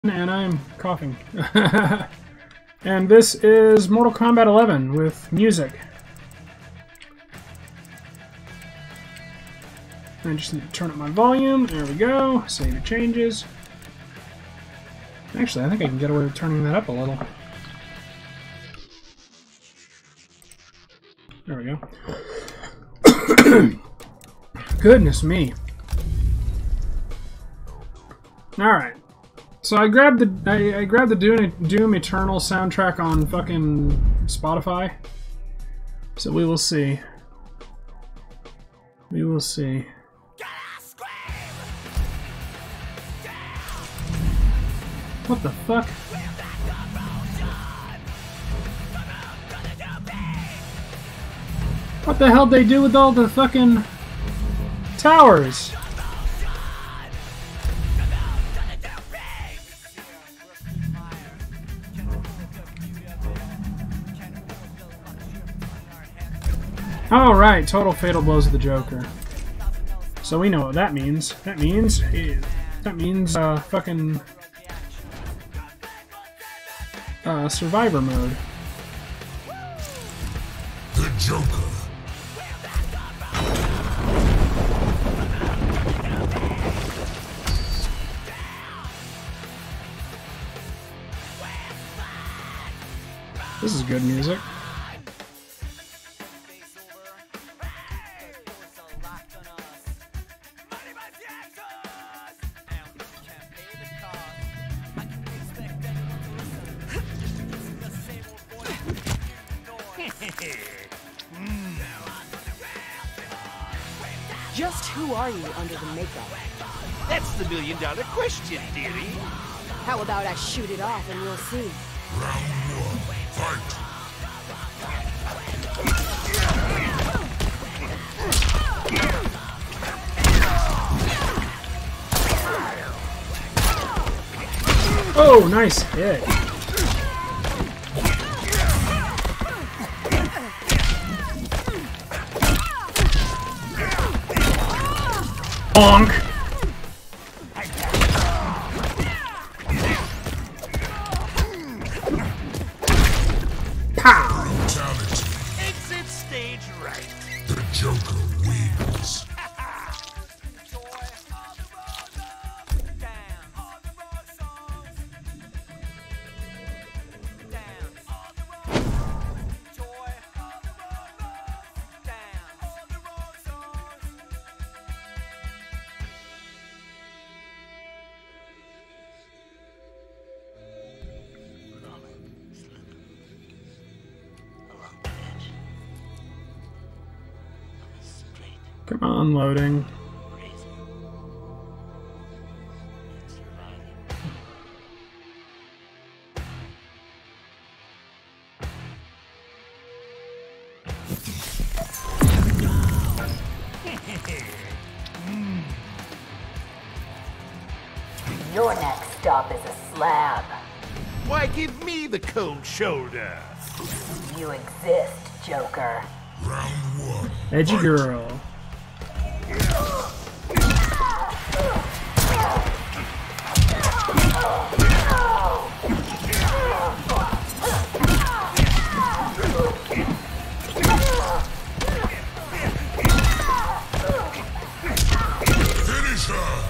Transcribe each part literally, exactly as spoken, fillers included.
And I'm coughing. And this is Mortal Kombat eleven with music. I just need to turn up my volume. There we go. Save the changes. Actually, I think I can get away with turning that up a little. There we go. Goodness me. Alright. So I grabbed the I, I grabbed the Doom, Doom Eternal soundtrack on fucking Spotify. So we will see. We will see. What the fuck? What the hell did they do with all the fucking towers? All right, total fatal blows of the Joker. So we know what that means. That means that means uh, fucking uh, survivor mode. The Joker. This is good music. Just who are you under the makeup? That's the million dollar question, dearie. How about I shoot it off and we'll see? Round one, fight! Oh, nice hit. Bonk. Pow. Brutality. Exit stage right. The Joker wins. Come on, loading. Your next stop is a slab. Why give me the cold shoulder? You exist, Joker. Round one. Edgy girl. Finish her!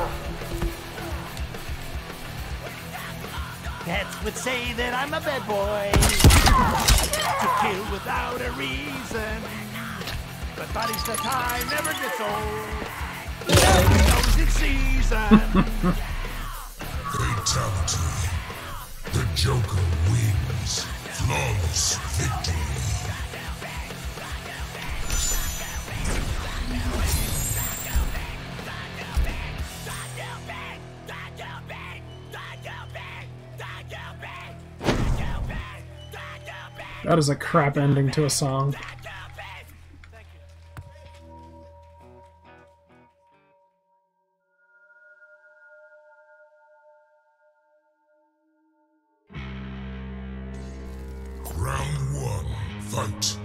Cats would say that I'm a bad boy. To kill without a reason. But body's the time never gets old. It knows its season. Fatality. The Joker wins. Flawless victory. That is a crap ending to a song. Round one, fight.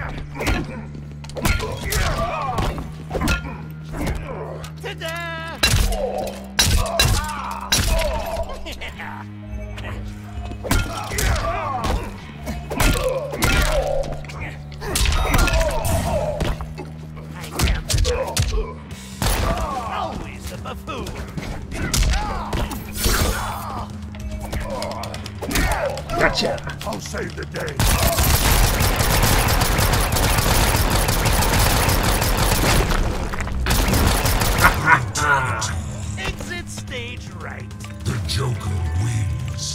Ta-da! Always a buffoon. Gotcha. I'll save the day. Exit stage right. The Joker wins.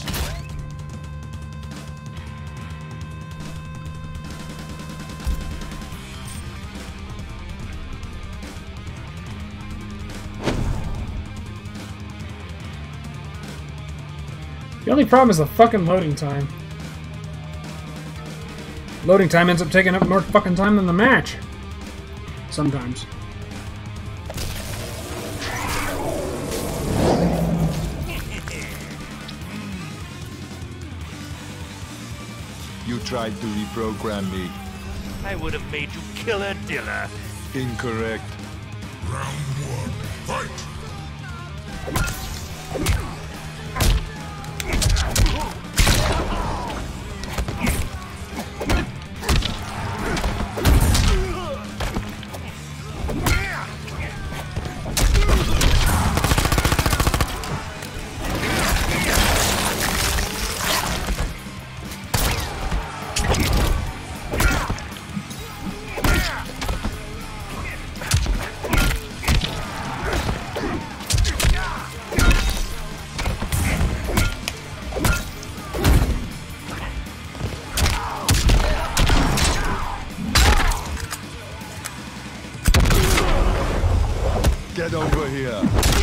The only problem is the fucking loading time. Loading time ends up taking up more fucking time than the match. Sometimes. You tried to reprogram me. I would have made you kill a Dilla. Incorrect. Round one, fight! Get over here.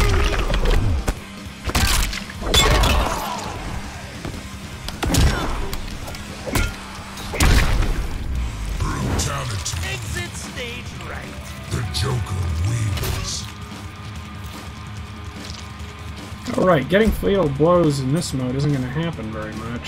Brutality. Exit stage right. The Joker wins. Alright, getting fatal blows in this mode isn't going to happen very much.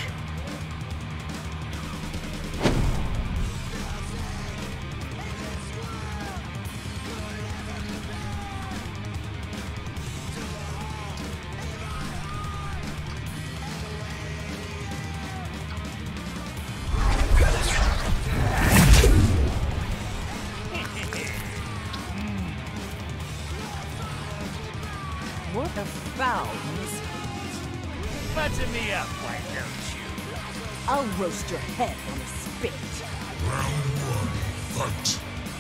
What a foul miss. Button me up, why don't you? I'll roast your head on a spit. Round one, fight!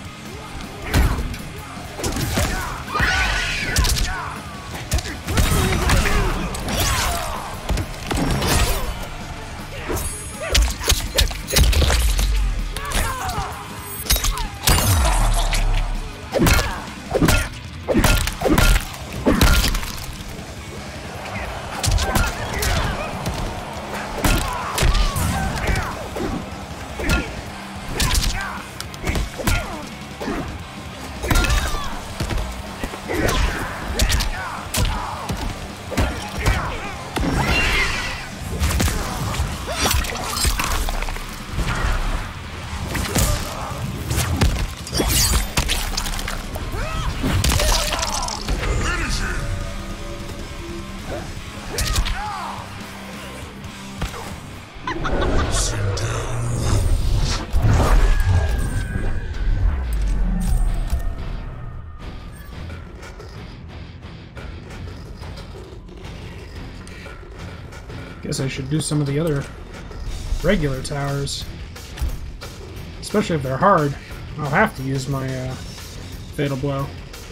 Guess I should do some of the other regular towers. Especially if they're hard. I'll have to use my uh, fatal blow.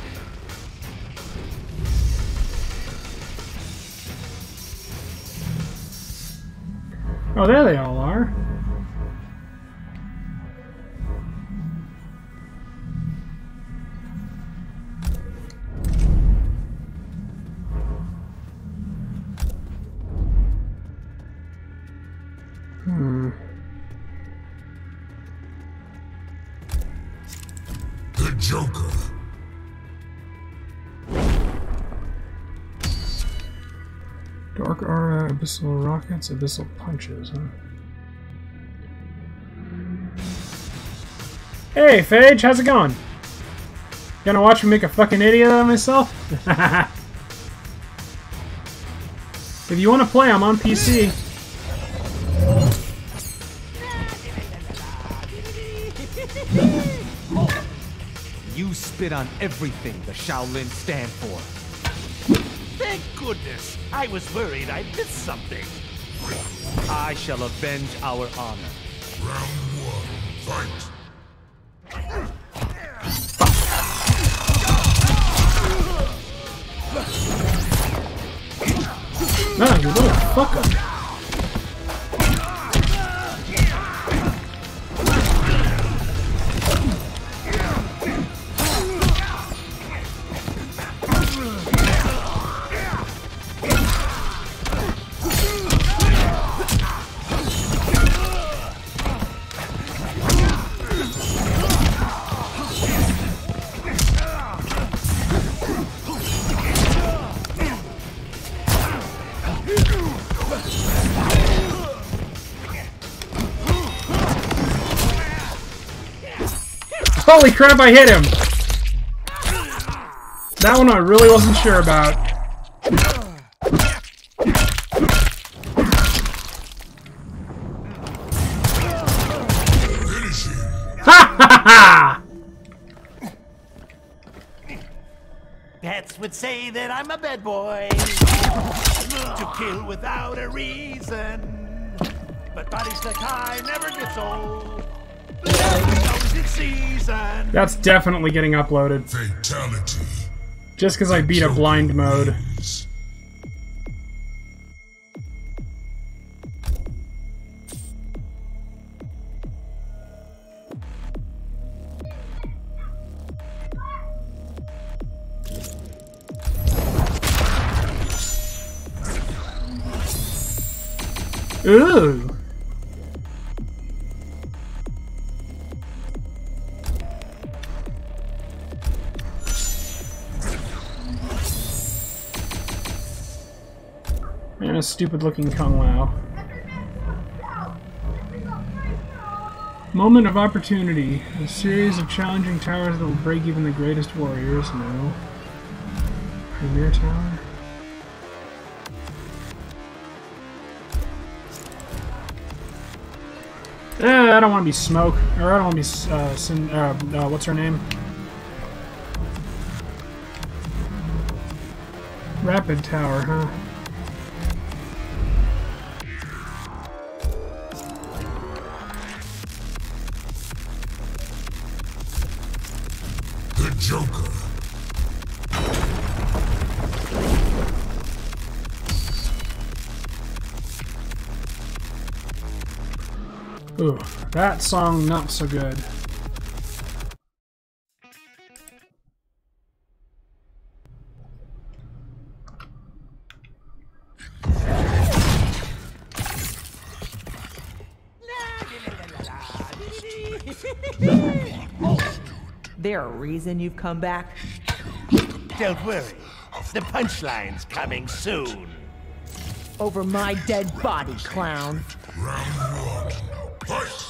Oh, there they all are. Hmm. The Joker. Dark aura, abyssal rockets, abyssal punches, huh? Hey, Phage, how's it going? Gonna watch me make a fucking idiot out of myself? If you want to play, I'm on P C. You spit on everything the Shaolin stand for. Thank goodness. I was worried I missed something. I shall avenge our honor. Round one, fight. No, you little fucker. Holy crap, I hit him! That one I really wasn't sure about. Ha ha ha! Pets would say that I'm a bad boy. To kill without a reason. But body's the kind never gets old. Always in season. That's definitely getting uploaded. Fatality. Just because I beat a blind mode. Ooh. And a stupid looking Kung Lao. Moment of opportunity. A series of challenging towers that will break even the greatest warriors. No. Premier Tower? Eh, I don't want to be Smoke. Or I don't want to be, uh, Sin, uh, uh, what's her name? Rapid Tower, huh? The Joker. Ooh, that song not so good. There a reason you've come back? Don't worry. The punchline's coming soon. Over my dead body, clown. Round one, fight.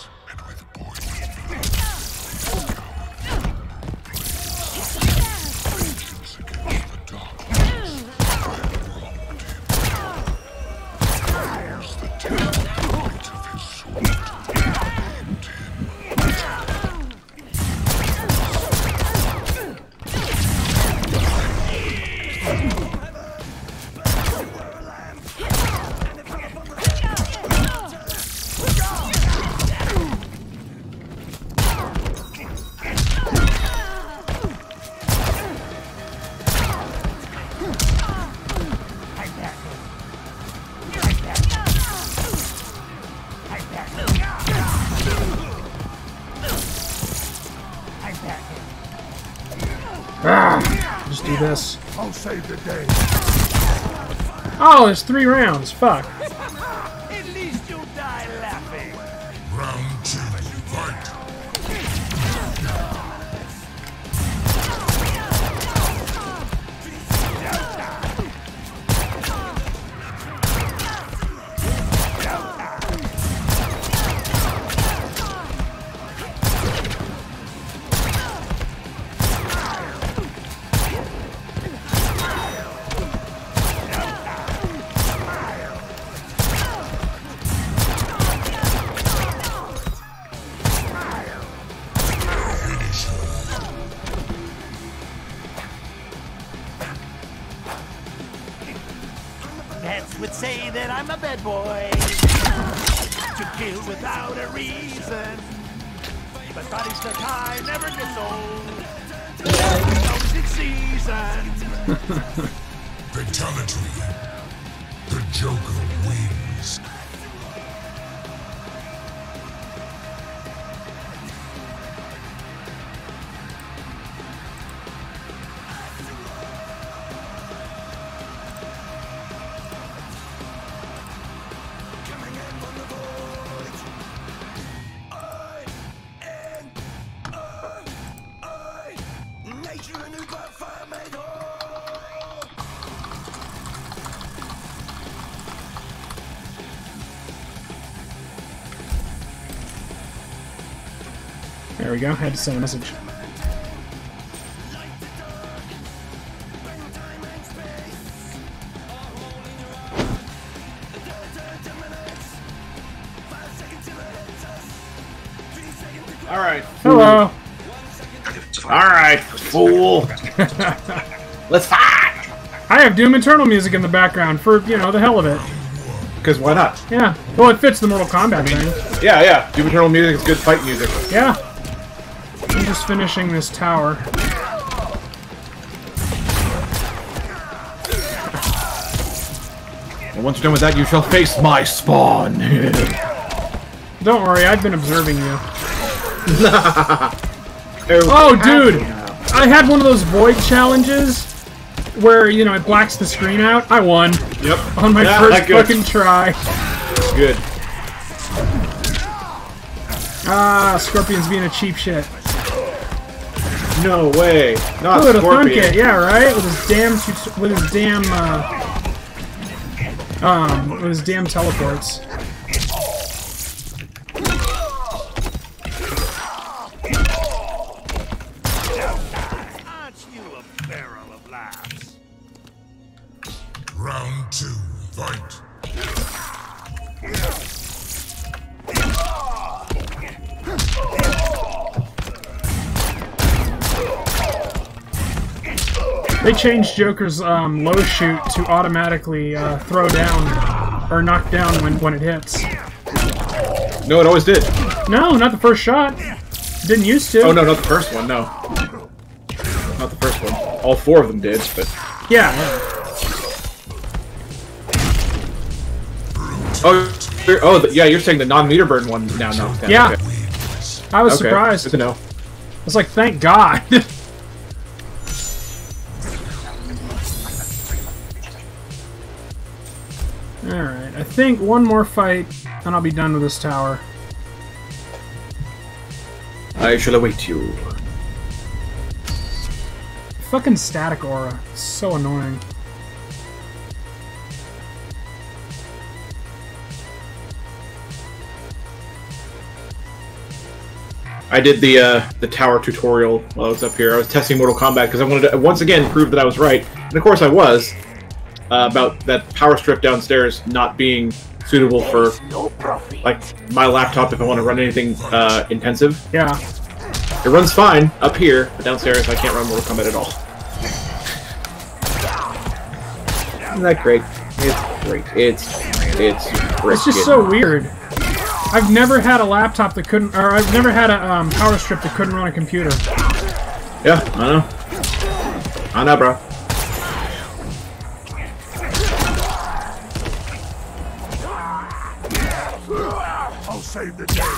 Ah, just do this. I'll save the day. Oh, there's three rounds. Fuck. At least you'll die laughing. Round two, fight. Heads would say that I'm a bad boy. To kill without a reason. But body's the time never gets old. Always in season. Fatality. The Joker wins. There we go. I had to send a message. Alright. Hello. Alright, fool. Let's fight! I have Doom Eternal music in the background for, you know, the hell of it. Because why not? Yeah. Well, it fits the Mortal Kombat thing. Yeah, yeah. Doom Eternal music is good fight music. Yeah. I'm just finishing this tower. And once you're done with that, you shall face my spawn. Don't worry, I've been observing you. Oh, dude! I had one of those void challenges where, you know, it blacks the screen out. I won. Yep. On my Yeah, first good. fucking try. Good. Ah, Scorpion's being a cheap shit. No way. Not Ooh, the Scorpion. Thunkit, yeah, right? With his damn, with his damn, uh, um, with his damn teleports. Aren't you a barrel of laughs? Round two, fight. They changed Joker's um, low shoot to automatically uh, throw down or knock down when, when it hits. No, it always did. No, not the first shot. Didn't used to. Oh, no, not the first one, no. Not the first one. All four of them did, but... Yeah. Oh, you're, oh, the, yeah, you're saying the non-meter burn one now knocks down. Yeah. Okay. I was Okay, surprised. good to know. I was like, thank God. Alright, I think one more fight, and I'll be done with this tower. I shall await you. Fucking static aura. It's so annoying. I did the uh, the tower tutorial while I was up here. I was testing Mortal Kombat because I wanted to once again prove that I was right, and of course I was uh, about that power strip downstairs not being suitable for like my laptop if I want to run anything uh, intensive. Yeah. It runs fine up here, but downstairs I can't run Mortal Kombat at all. Isn't that great? It's great. It's it's great. It's just so weird. I've never had a laptop that couldn't, or I've never had a um, power strip that couldn't run a computer. Yeah, I know. I know, bro. I'll save the day.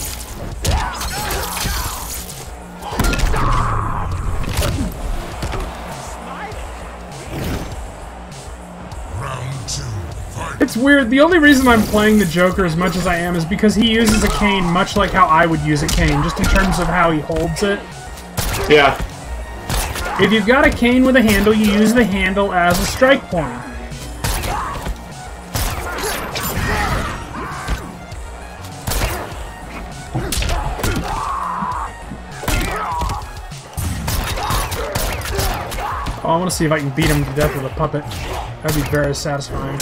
Round two, fight. It's weird. The only reason I'm playing the Joker as much as I am is because he uses a cane much like how I would use a cane, just in terms of how he holds it. Yeah. If you've got a cane with a handle, you use the handle as a strike point. Oh, I want to see if I can beat him to death with a puppet. That'd be very satisfying.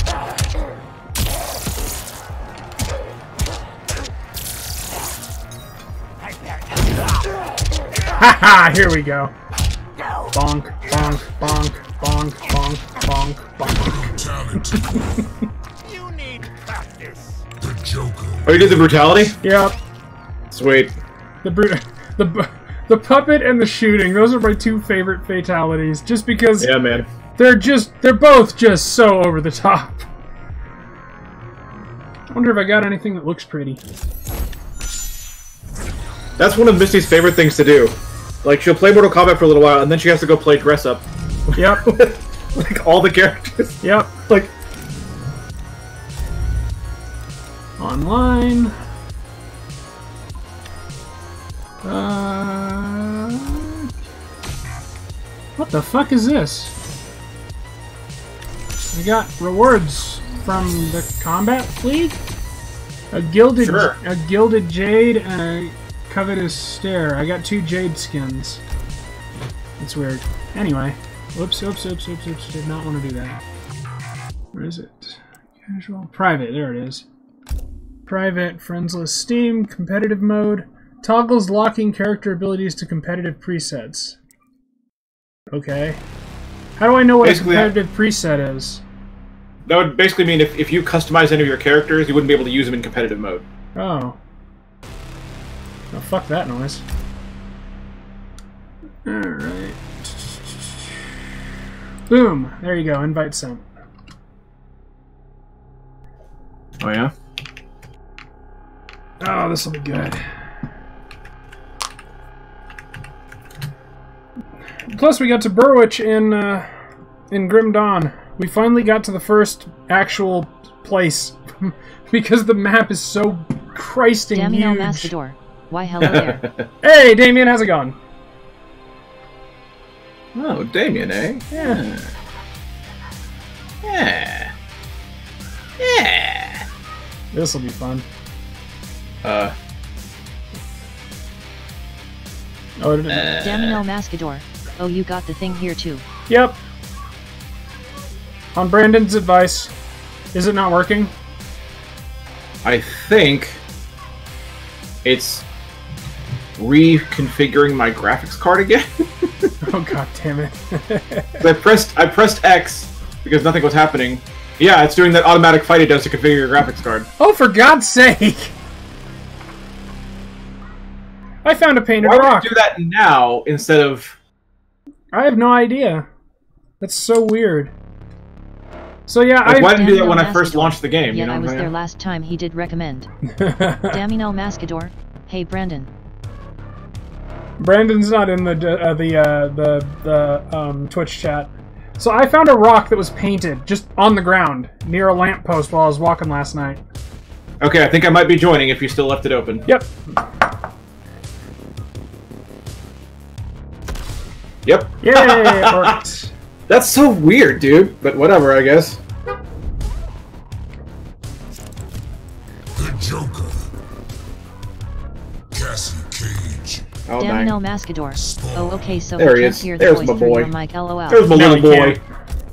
Haha! Here we go. Bonk, bonk, bonk, bonk, bonk, bonk, bonk. brutality. You need practice. The Joker. Oh, you did the brutality? Yep. Sweet. The brute, the bu- the puppet and the shooting. Those are my two favorite fatalities. Just because Yeah, man. they're just they're both just so over the top. I wonder if I got anything that looks pretty. That's one of Misty's favorite things to do. Like, she'll play Mortal Kombat for a little while, and then she has to go play dress up. Yep. Like, all the characters. Yep. Like, Online. Uh, what the fuck is this? We got rewards from the Combat League? A gilded, Sure. a gilded jade and a covetous stare. I got two jade skins. That's weird. Anyway, whoops, oops, oops, oops, oops. Did not want to do that. Where is it? Casual, private. There it is. Private, friendsless Steam, competitive mode. Toggles locking character abilities to competitive presets. Okay. How do I know what Basically, a competitive preset is? that would basically mean if, if you customize any of your characters, you wouldn't be able to use them in competitive mode. Oh. Oh, fuck that noise. Alright. Boom! There you go, invite sent. Oh, yeah? Oh, this will be good. Plus, we got to Burwich in uh, in Grim Dawn. We finally got to the first actual place because the map is so Christing Damien huge. Mastador. Why hello there. Hey, Damien, how's it going? Oh, Damien, eh? Yeah. Yeah. Yeah. This will be fun. Uh. Oh, it, Uh. Damien Mascador. Oh, you got the thing here too. Yep. On Brandon's advice. Is it not working? I think it's reconfiguring my graphics card again. Oh god damn it. I pressed I pressed X because nothing was happening. Yeah, it's doing that automatic fight it does to configure your graphics card. Oh, for God's sake! I found a painted Why would rock. you do that now instead of... I have no idea. That's so weird. So yeah, Like, I... why didn't you do that when I Mascador. first launched the game? Yeah, you know I was what I'm there saying? last time he did recommend. Damien Mascador. Hey, Brandon. Brandon's not in the uh, the uh, the the um, Twitch chat. So I found a rock that was painted just on the ground near a lamppost while I was walking last night. Okay, I think I might be joining if you still left it open. Yep. Yep. Yay! It worked. That's so weird, dude. But whatever, I guess. The Joker. Cassie Cage. Oh, Damien dang. Mascador. Oh, okay, so There we he can't is. hear the There's voice my through boy. your mic, lol. There's my No, little you boy. can't.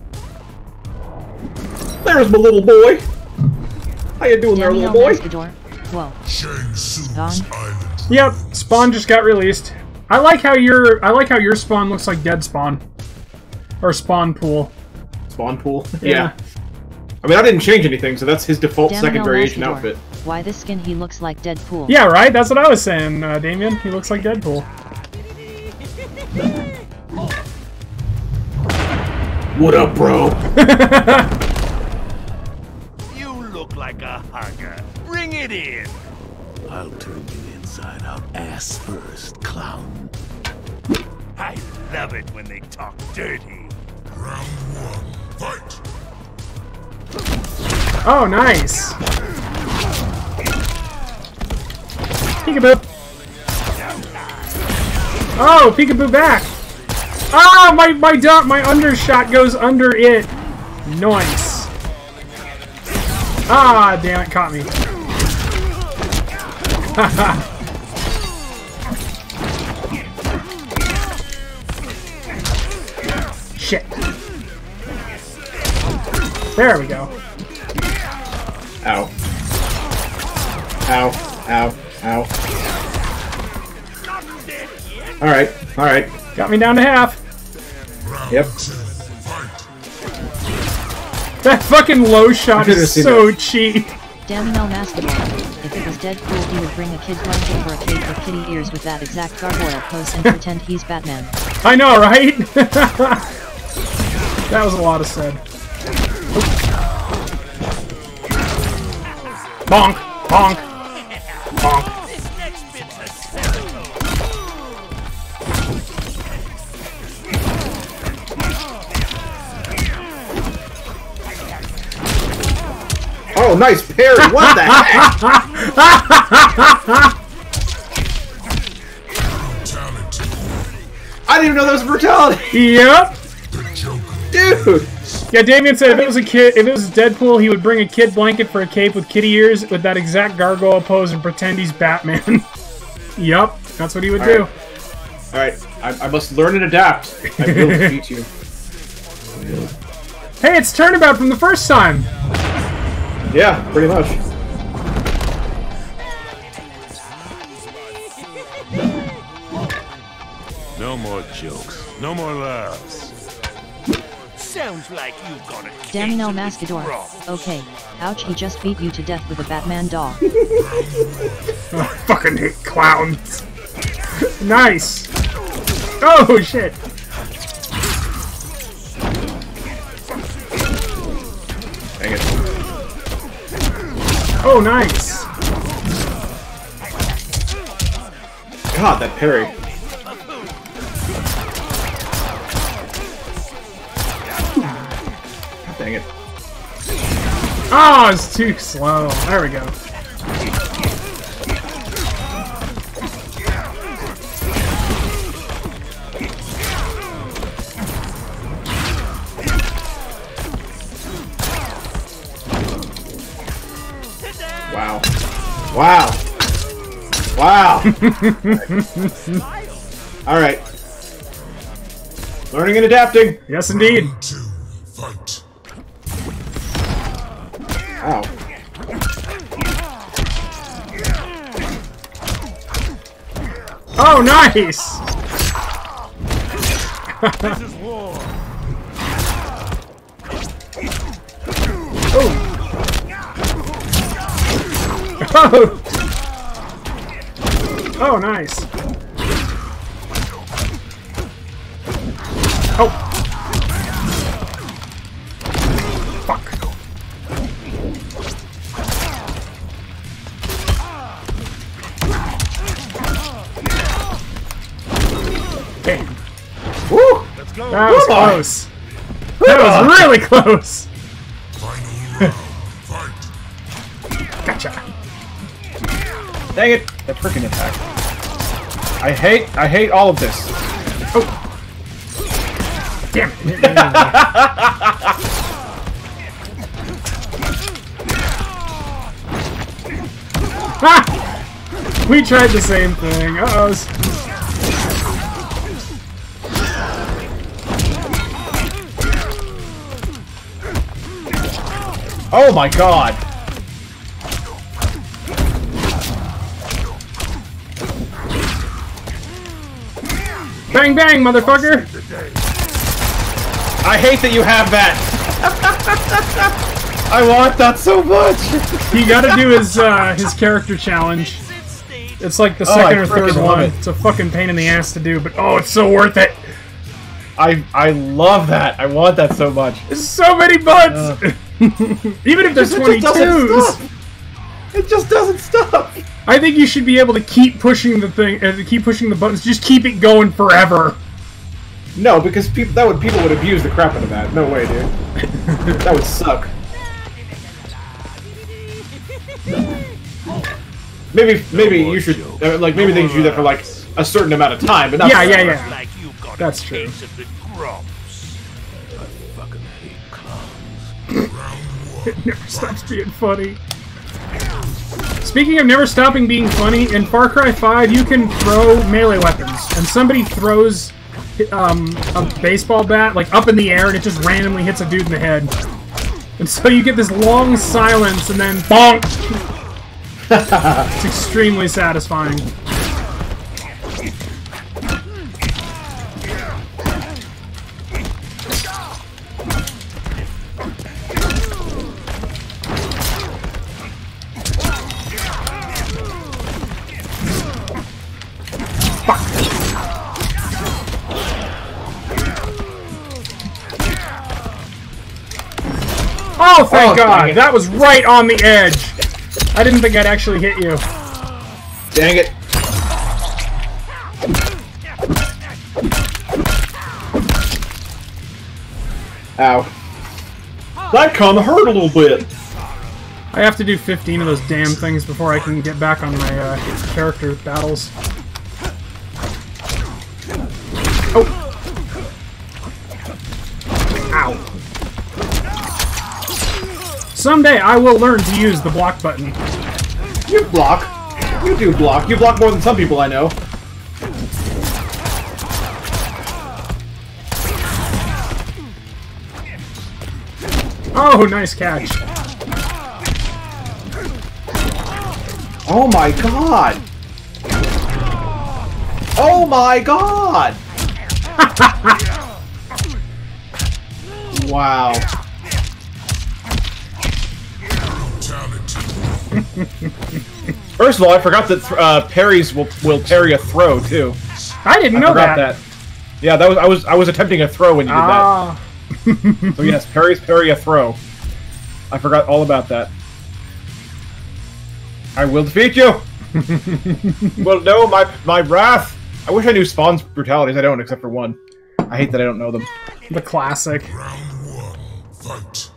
There's my little boy. How you doing there, Damien little boy? Mascador. Whoa. Shang Tsung's Gone. Island. Yep. Spawn just got released. I like how your I like how your spawn looks like dead spawn, or spawn pool. Spawn pool? Yeah. Yeah. I mean, I didn't change anything, so that's his default Damien second variation Mascador. outfit. Why this skin he looks like Deadpool. Yeah, right. That's what I was saying, uh, Damien. He looks like Deadpool. What up, bro? You look like a hugger. Bring it in. I'll turn you inside out ass first, clown. I love it when they talk dirty. Round one. Fight. Oh, nice. Peekaboo. Oh, peekaboo back. Ah, my my dot my undershot goes under it. Nice. Ah, damn it, caught me. Shit. There we go. Ow. Ow. Ow. Ow. Alright. Alright. Got me down to half. Round Yep. two. Fight. That fucking low shot should've is seen so that. cheap. Damino Mascador. If it was Deadpool, he would bring a kid blanket for a cape with kitty ears with that exact gargoyle pose and pretend he's Batman. I know, right? That was a lot of said. Bonk, bonk, bonk. This next bit's hysterical. Oh, nice parry! What the heck? I didn't even know that was brutality. Yep. Dude. Yeah, Damien said if it was a kid, if it was Deadpool, he would bring a kid blanket for a cape with kitty ears with that exact gargoyle pose and pretend he's Batman. Yup, that's what he would All do. right. All right, I, I must learn and adapt. I will defeat you. Hey, it's turnabout from the first time. Yeah, pretty much. No more jokes. No more laughs. Sounds like you've got a case Damino of the Mascador. grumps. Okay. Ouch, he just beat you to death with a Batman doll. Oh, I fucking hate clowns. Nice. Oh, shit. Dang it. Oh, nice. God, that parry. Dang it. Oh, it's too slow. There we go. Wow. Wow. Wow. All right. Learning and adapting. Yes, indeed. Fight. Ow. Oh, nice. This is war. Oh. Oh. Oh, nice. Oh. Fuck. Damn. Woo! Let's go. That was Woo-boy. close. That was really close. Gotcha. Dang it! That freaking attack. I hate, I hate all of this. Oh. Damn it. Ha! We tried the same thing. Uh-oh. Oh my god! Bang bang, motherfucker! I hate that you have that! I want that so much! He gotta do his uh, his character challenge. It's like the Oh, second I or third freaking love one. it. It's a fucking pain in the ass to do, but oh, it's so worth it! I I love that. I want that so much. There's so many butts! Uh. Even if there's It just doesn't twenty-twos! stop. It just doesn't stop! I think you should be able to keep pushing the thing, uh, keep pushing the buttons, just keep it going forever. No, because people that would people would abuse the crap out of that. No way, dude. That would suck. Maybe maybe you should uh, like maybe they should do that for like a certain amount of time, but not Yeah, yeah, forever. yeah. Like you've got That's a true. case of the grumps. Fucking hate clowns. It never stops being funny. Speaking of never stopping being funny, in Far Cry five you can throw melee weapons, and somebody throws um, a baseball bat like up in the air and it just randomly hits a dude in the head. And so you get this long silence and then bonk! It's extremely satisfying. Oh, thank Oh, God! dang it. That was right on the edge! I didn't think I'd actually hit you. Dang it. Ow. That kinda hurt a little bit. I have to do fifteen of those damn things before I can get back on my uh, character battles. Oh! Ow. Someday I will learn to use the block button. You block. You do block. You block more than some people I know. Oh, nice catch. Oh my god! Oh my god! Wow. First of all, I forgot that uh, parries will will parry a throw too. I didn't I know forgot that. that. Yeah, that was I was I was attempting a throw when you did Ah. that. So yes, parries parry a throw. I forgot all about that. I will defeat you. Well, no, my my wrath. I wish I knew Spawn's brutalities. I don't, except for one. I hate that I don't know them. The classic. Round one, fight.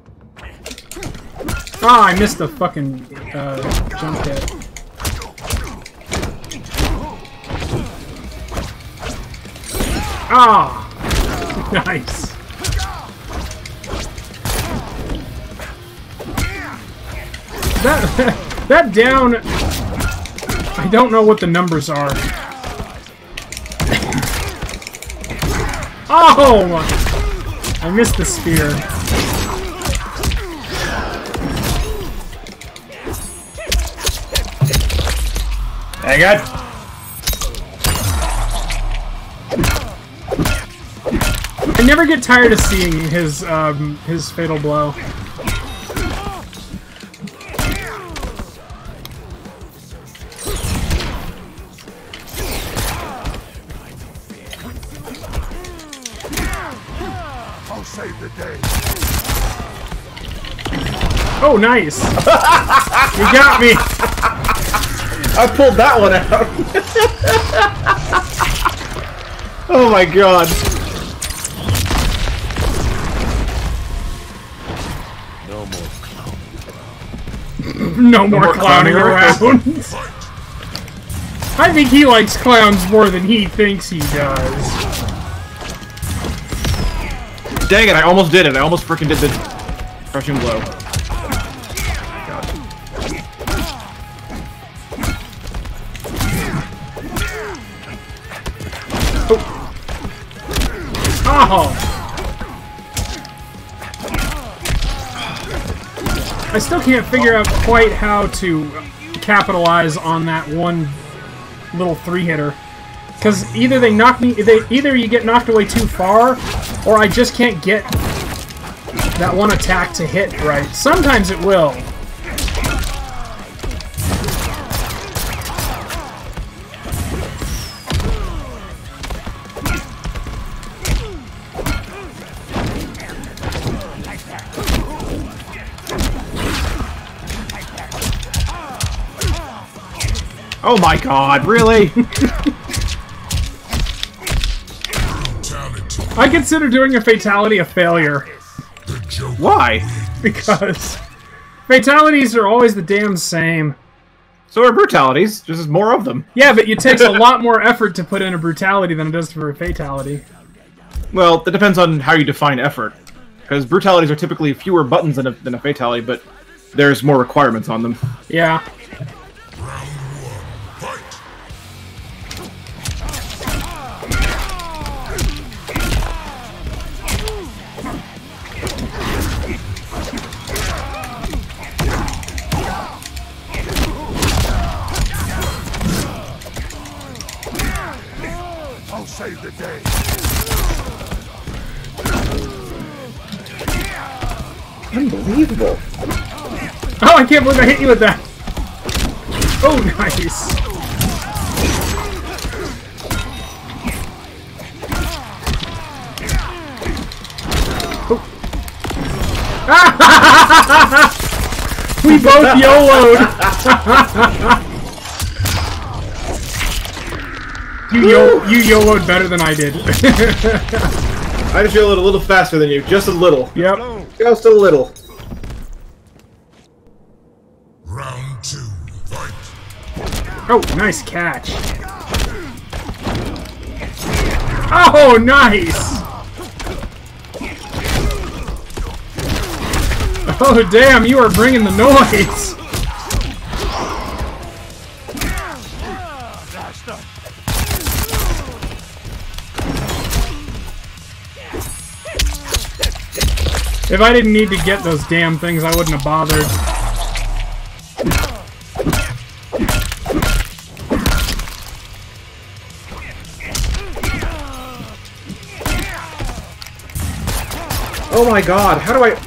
Ah, I missed the fucking uh, jump hit. Ah, nice. That that down. I don't know what the numbers are. Oh! I missed the spear. Hang on. I never get tired of seeing his um, his fatal blow. I'll save the day. Oh, nice! You got me! I pulled that one out. Oh my god. No more clowning. No more more clowning clowning around. I think he likes clowns more than he thinks he does. Dang it, I almost did it. I almost freaking did the crushing blow. Oh! I still can't figure out quite how to capitalize on that one little three-hitter. Because either they knock me, they either you get knocked away too far, or I just can't get that one attack to hit right. Sometimes it will. Oh my god, really? I consider doing a fatality a failure. Why? Because fatalities are always the damn same. So are brutalities, just as more of them. Yeah, but it takes a lot more effort to put in a brutality than it does for a fatality. Well, that depends on how you define effort. Because brutalities are typically fewer buttons than a, than a fatality, but there's more requirements on them. Yeah. I'll save the day. Unbelievable. Oh, I can't believe I hit you with that. Oh, nice. We both YOLO'd. you yo you YOLO'd better than I did. I just YOLO'd a little faster than you, just a little. Yep. Just a little. Round two, fight. Oh, nice catch. Oh, nice. Oh, damn, you are bringing the noise. If I didn't need to get those damn things, I wouldn't have bothered. Oh my god, how do I...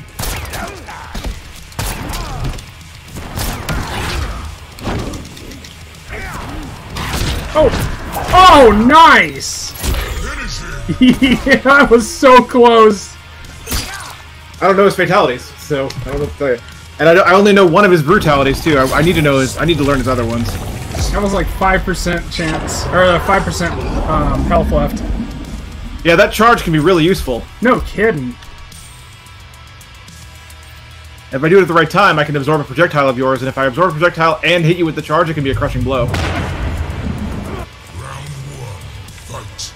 Oh! Oh, nice! Yeah, that was so close. I don't know his fatalities, so I don't know what to tell you. And I, don't, I only know one of his brutalities too. I, I need to know his. I need to learn his other ones. That was like five percent chance, or five percent um, health left. Yeah, that charge can be really useful. No kidding. If I do it at the right time, I can absorb a projectile of yours, and if I absorb a projectile and hit you with the charge, it can be a crushing blow. Round one, fight.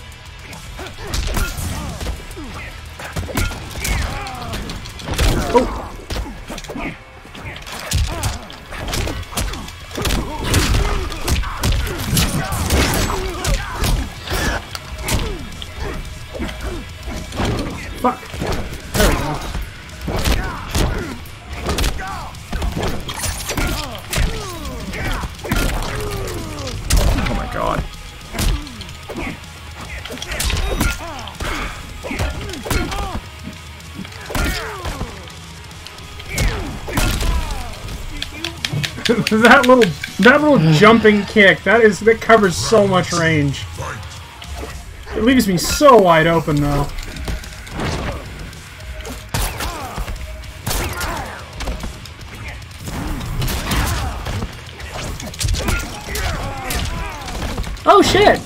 Oh. Fuck. There we go. Oh my god. that little that little jumping kick, that is that covers so much range. It leaves me so wide open though. Oh shit!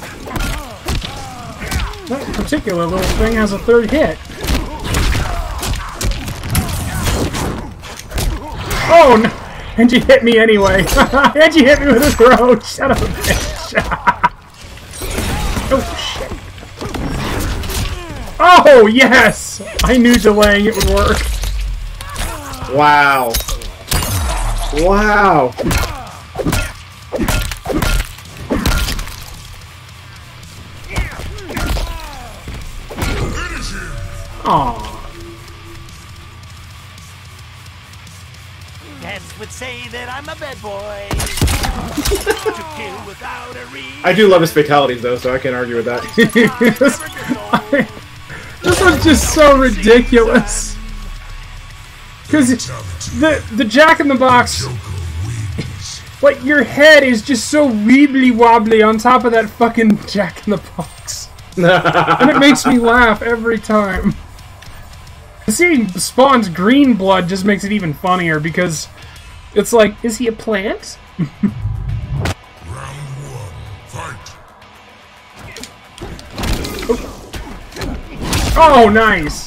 That particular little thing has a third hit. Oh no! And you hit me anyway. And you hit me with a throw. Shut up, bitch. Oh shit! Oh yes! I knew delaying it would work. Wow. Wow. Aww. Cats would say that I'm a bad boy. To kill without a reason. I do love his fatalities though, so I can't argue with that. This one's just so ridiculous. Because the the Jack in the Box, like your head is just so weebly wobbly on top of that fucking Jack in the Box, and it makes me laugh every time. Seeing Spawn's green blood just makes it even funnier because it's like, is he a plant? Round one, fight. Oh, nice!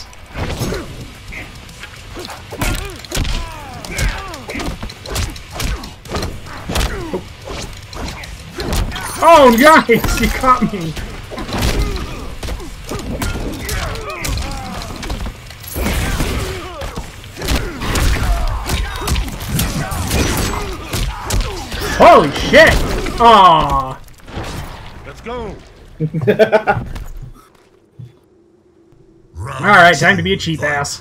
Oh, nice! You caught me! Holy shit! Aww! Let's go! Alright, time to be a cheap ass.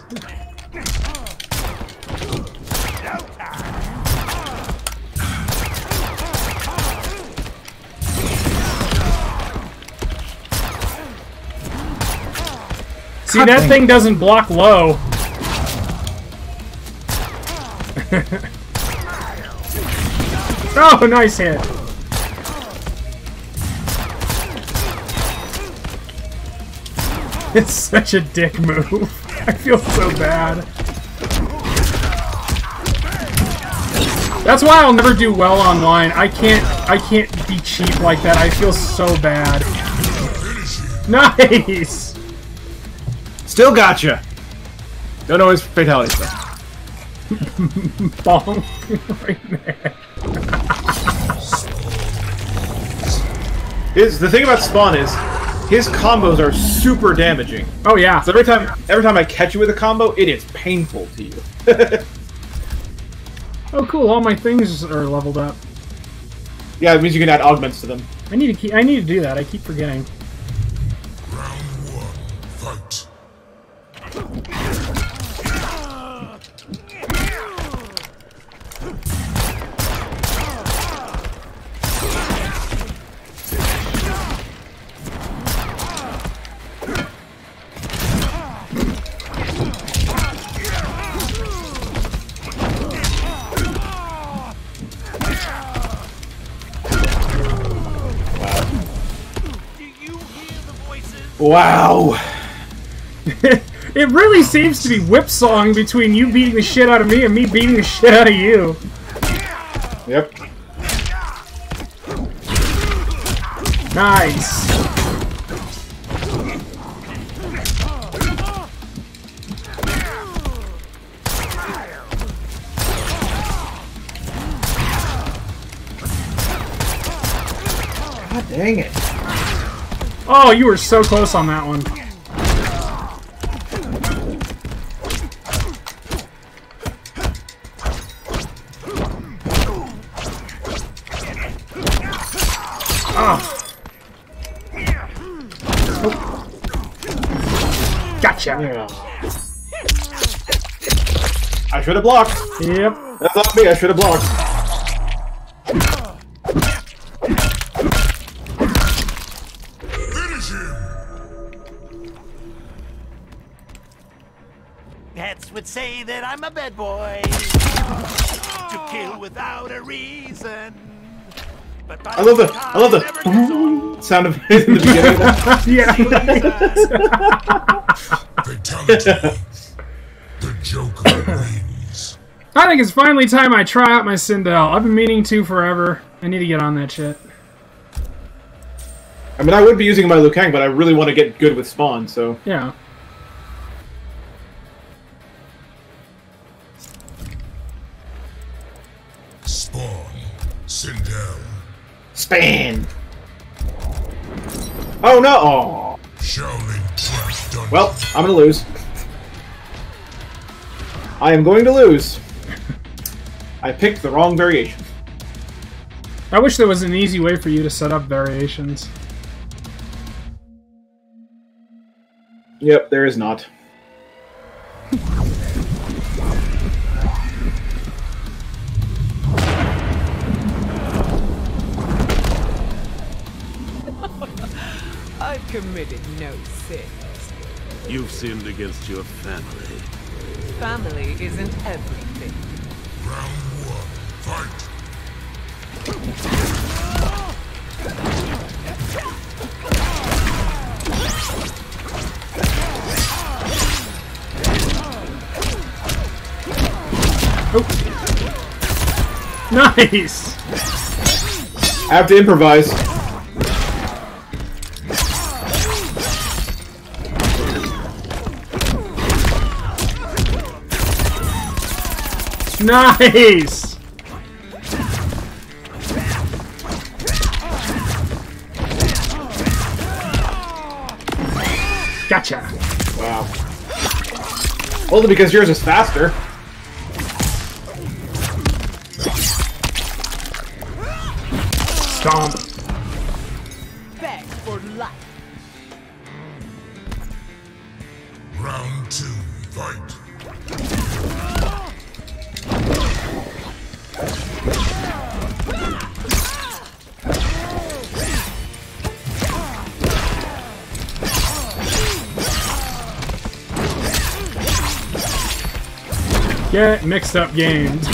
See, that thing doesn't block low. Oh, nice hit. It's such a dick move. I feel so bad. That's why I'll never do well online. I can't I can't be cheap like that. I feel so bad. Nice! Still gotcha. Don't know his fatality though. Bonk right there. His, the thing about Spawn is, his combos are super damaging. Oh yeah. So every time every time I catch you with a combo, it is painful to you. Oh cool, all my things are leveled up. Yeah, it means you can add augments to them. I need to keep I need to do that, I keep forgetting. Round one, fight. Wow. It really seems to be whipsawing between you beating the shit out of me and me beating the shit out of you. Yep. Nice. God dang it. Oh, you were so close on that one. Oh. Oh. Gotcha. Yeah. I should have blocked. Yep. That's not me. I should have blocked. Finish him. Pets would say that I'm a bad boy. To kill without a reason. But I love the I love the sound of it in the beginning. Yeah. Fatality. The Joker wins. I think it's finally time I try out my Sindel. I've been meaning to forever. I need to get on that shit. I mean, I would be using my Liu Kang, but I really want to get good with Spawn, so... Yeah. Spawn. Sindel. Span! Oh no! Oh. Shaolin Trap Dungeon. Well, I'm gonna lose. I am going to lose. I picked the wrong variation. I wish there was an easy way for you to set up variations. Yep, there is not. I've committed no sins. You've sinned against your family. Family isn't everything. Round one, fight. Oh. Nice! I have to improvise. Nice! Gotcha! Wow. Only because yours is faster. Stomp. Beg for life. Round two, fight. Get mixed up games.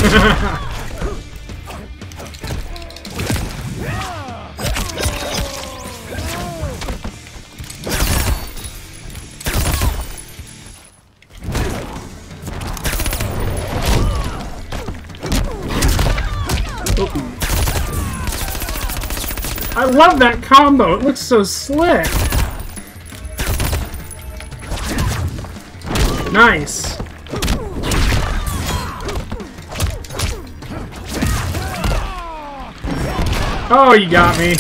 Oh. I love that combo. It looks so slick. Nice. Oh, you got me.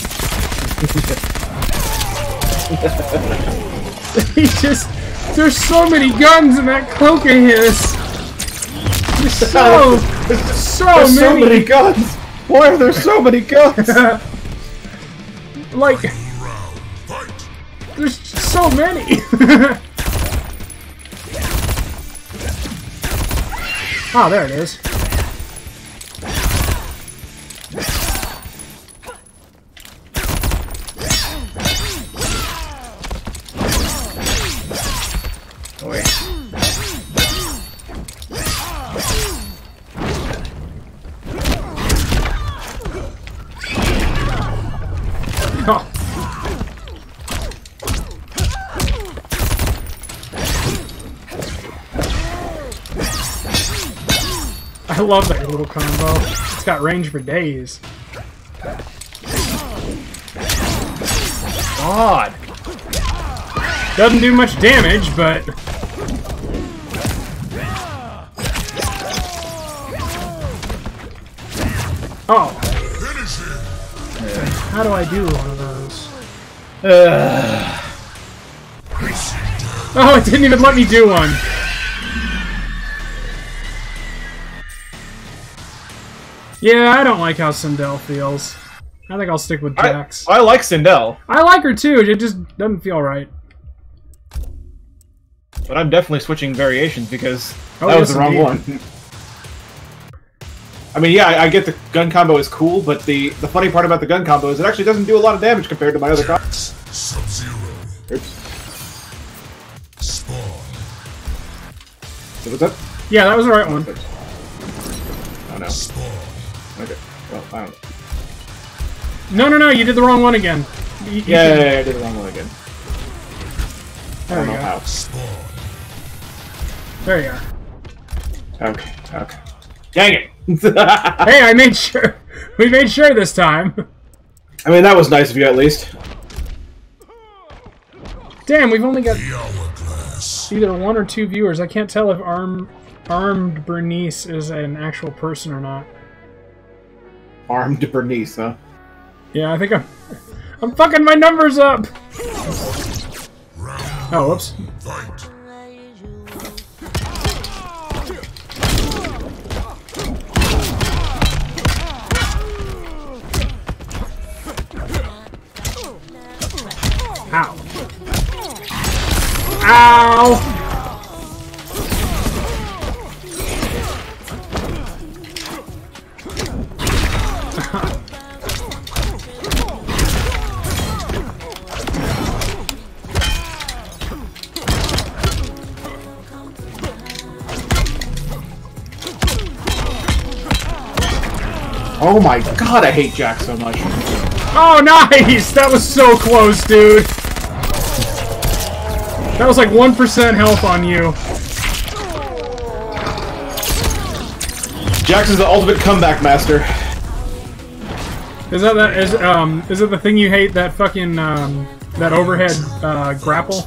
He just... There's so many guns in that cloak of his. There's so... so there's many. so many guns. Why are there so many guns? Like... There's so many. Oh, there it is. Oh. I love that little combo. It's got range for days. God. Doesn't do much damage, but... Oh. How do I do one of those? Uh. Oh, it didn't even let me do one. Yeah, I don't like how Sindel feels. I think I'll stick with Jax. I, I like Sindel. I like her too, it just doesn't feel right. But I'm definitely switching variations because oh, that yes, was the wrong indeed. one. I mean, yeah, I, I get the gun combo is cool, but the, the funny part about the gun combo is it actually doesn't do a lot of damage compared to my other combos. Sub-Zero. Spawn. So what's up? Yeah, that was the right one. Oh no. Spawn. Okay. Well, I don't know. No, no, no, you did the wrong one again. You, you yeah, yeah, yeah, I did the wrong one again. There I don't you know go. how. Spawn. There you are. Okay, okay. Dang it! Hey, I made sure. We made sure this time. I mean, that was nice of you at least. Damn, we've only got either one or two viewers. I can't tell if arm, armed Bernice is an actual person or not. Armed Bernice, huh? Yeah, I think I'm... I'm fucking my numbers up! Oh, whoops. Fight. Ow. Ow! Oh my god, I hate Jack so much. Oh, nice! That was so close, dude. That was like one percent health on you. Jax is the ultimate comeback master. Is that that is um is it the thing you hate, that fucking um that overhead uh, grapple?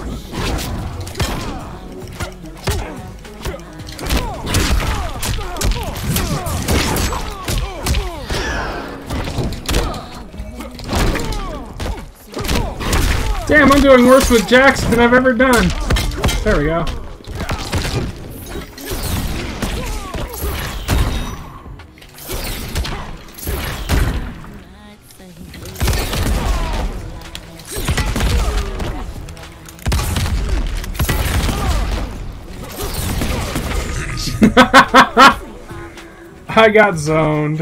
Damn, I'm doing worse with Jax than I've ever done. There we go. I got zoned.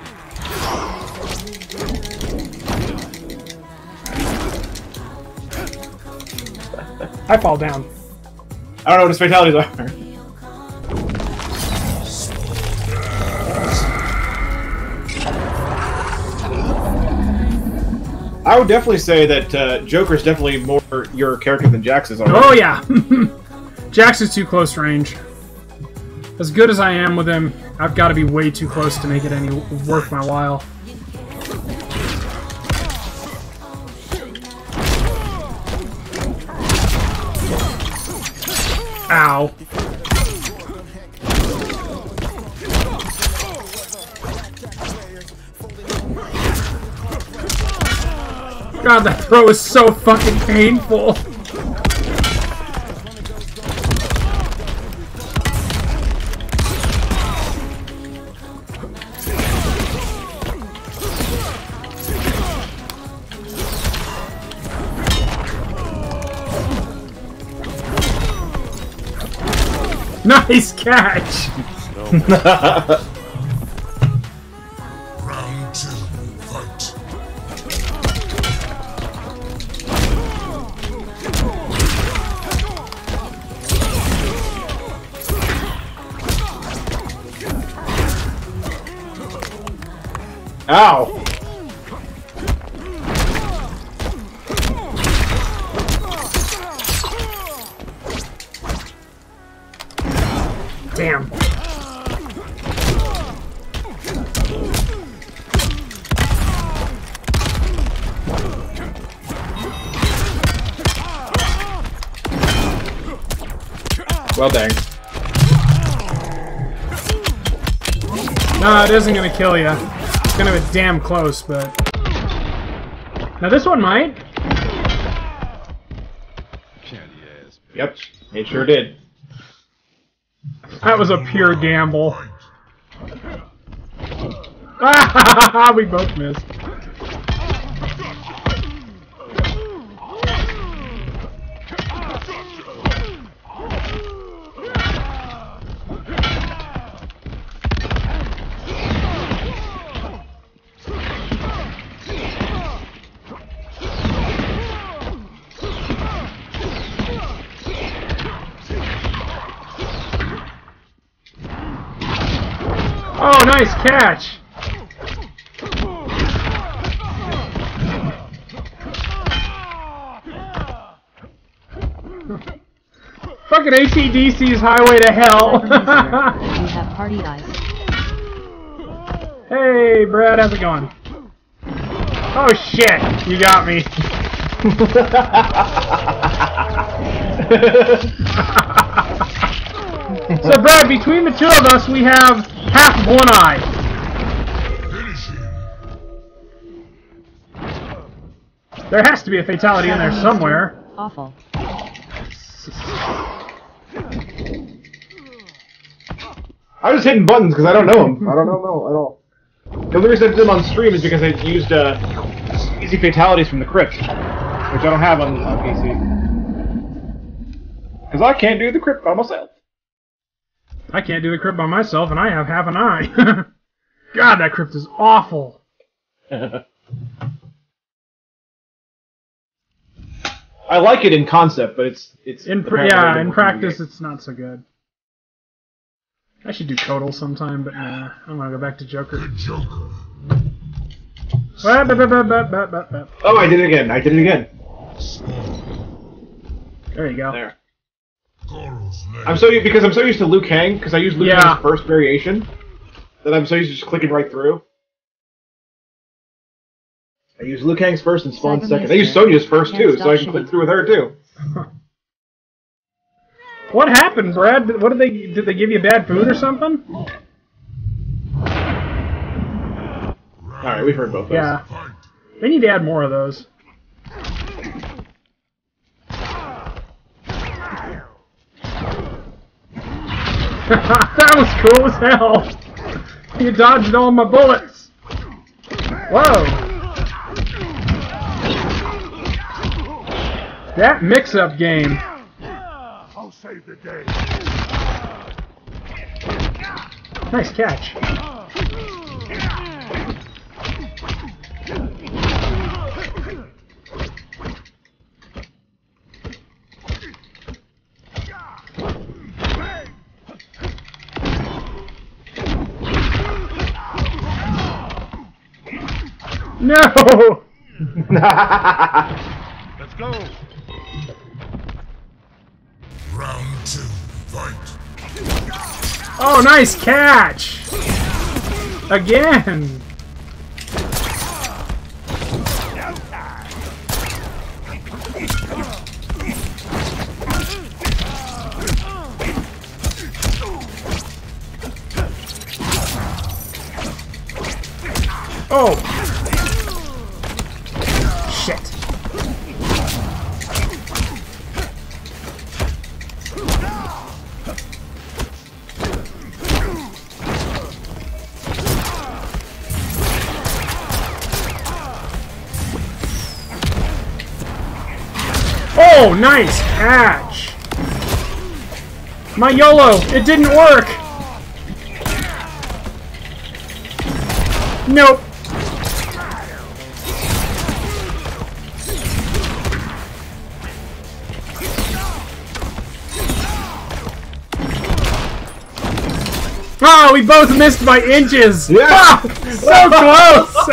I fall down. I don't know what his fatalities are. I would definitely say that uh, Joker's definitely more your character than Jax is already. Oh yeah! Jax is too close range. As good as I am with him, I've got to be way too close to make it any worth my while. Ow. God, that throw is so fucking painful. Nice catch! Round two, fight. Ow! Damn. Well, dang. No, it isn't gonna kill you. It's gonna be damn close, but... Now this one might. Yep, it sure did. That was a pure gamble. Ah, we both missed. Oh, nice catch! Fucking A C D C's Highway to Hell! You have party eyes. Hey, Brad, how's it going? Oh shit, you got me. So, Brad, between the two of us, we have half of one eye. There has to be a fatality in there somewhere. Awful. I was hitting buttons because I don't know them. I don't know them at all. The only reason I did them on stream is because I used uh, easy fatalities from the crypt, which I don't have on, on P C. Because I can't do the crypt by myself. I can't do the crypt by myself, and I have half an eye. God, that crypt is awful. I like it in concept, but it's it's in pr yeah, in practice it's not so good. I should do Total sometime, but nah, I'm gonna go back to Joker. Joker. Oh, I did it again. I did it again. There you go. There. I'm so because I'm so used to Liu Kang because I use Liu yeah. Kang's first variation that I'm so used to just clicking right through. I use Liu Kang's first and Spawn's second. I use Sonya's first too, so I can click through with her too. What happened, Brad? What did they did they give you bad food or something? All right, we've heard both those. Yeah, they need to add more of those. That was cool as hell! You dodged all my bullets! Whoa! That mix-up game! I'll save the day. Nice catch. No! Let's go. Round two, fight. Oh, nice catch! Again! Oh! Shit. Oh, nice catch! My YOLO! It didn't work! Nope. Oh, we both missed by inches! Yeah! Ah, so close!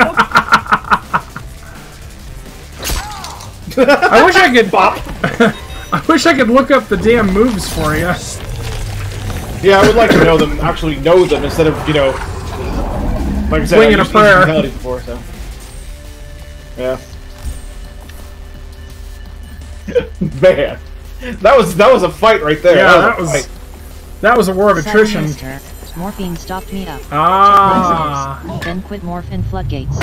I wish I could pop. I wish I could look up the damn moves for you. Yeah, I would like to know them, actually know them, instead of, you know, like I said, Winging I a used prayer. instrumentalities before, so. Yeah. Man. That was that was a fight right there. Yeah, that was, that a was that was a war of attrition. Mister, morphine stopped me up. Ah. Then quit morphin floodgates.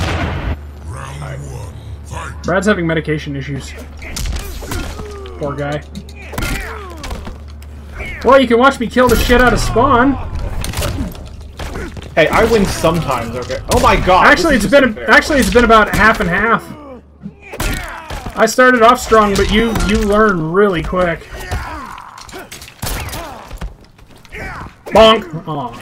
Brad's having medication issues. Poor guy. Well, you can watch me kill the shit out of Spawn. Hey, I win sometimes, okay? Oh my god! Actually, it's been unfair. actually it's been about half and half. I started off strong, but you you learn really quick. Bonk. Aw.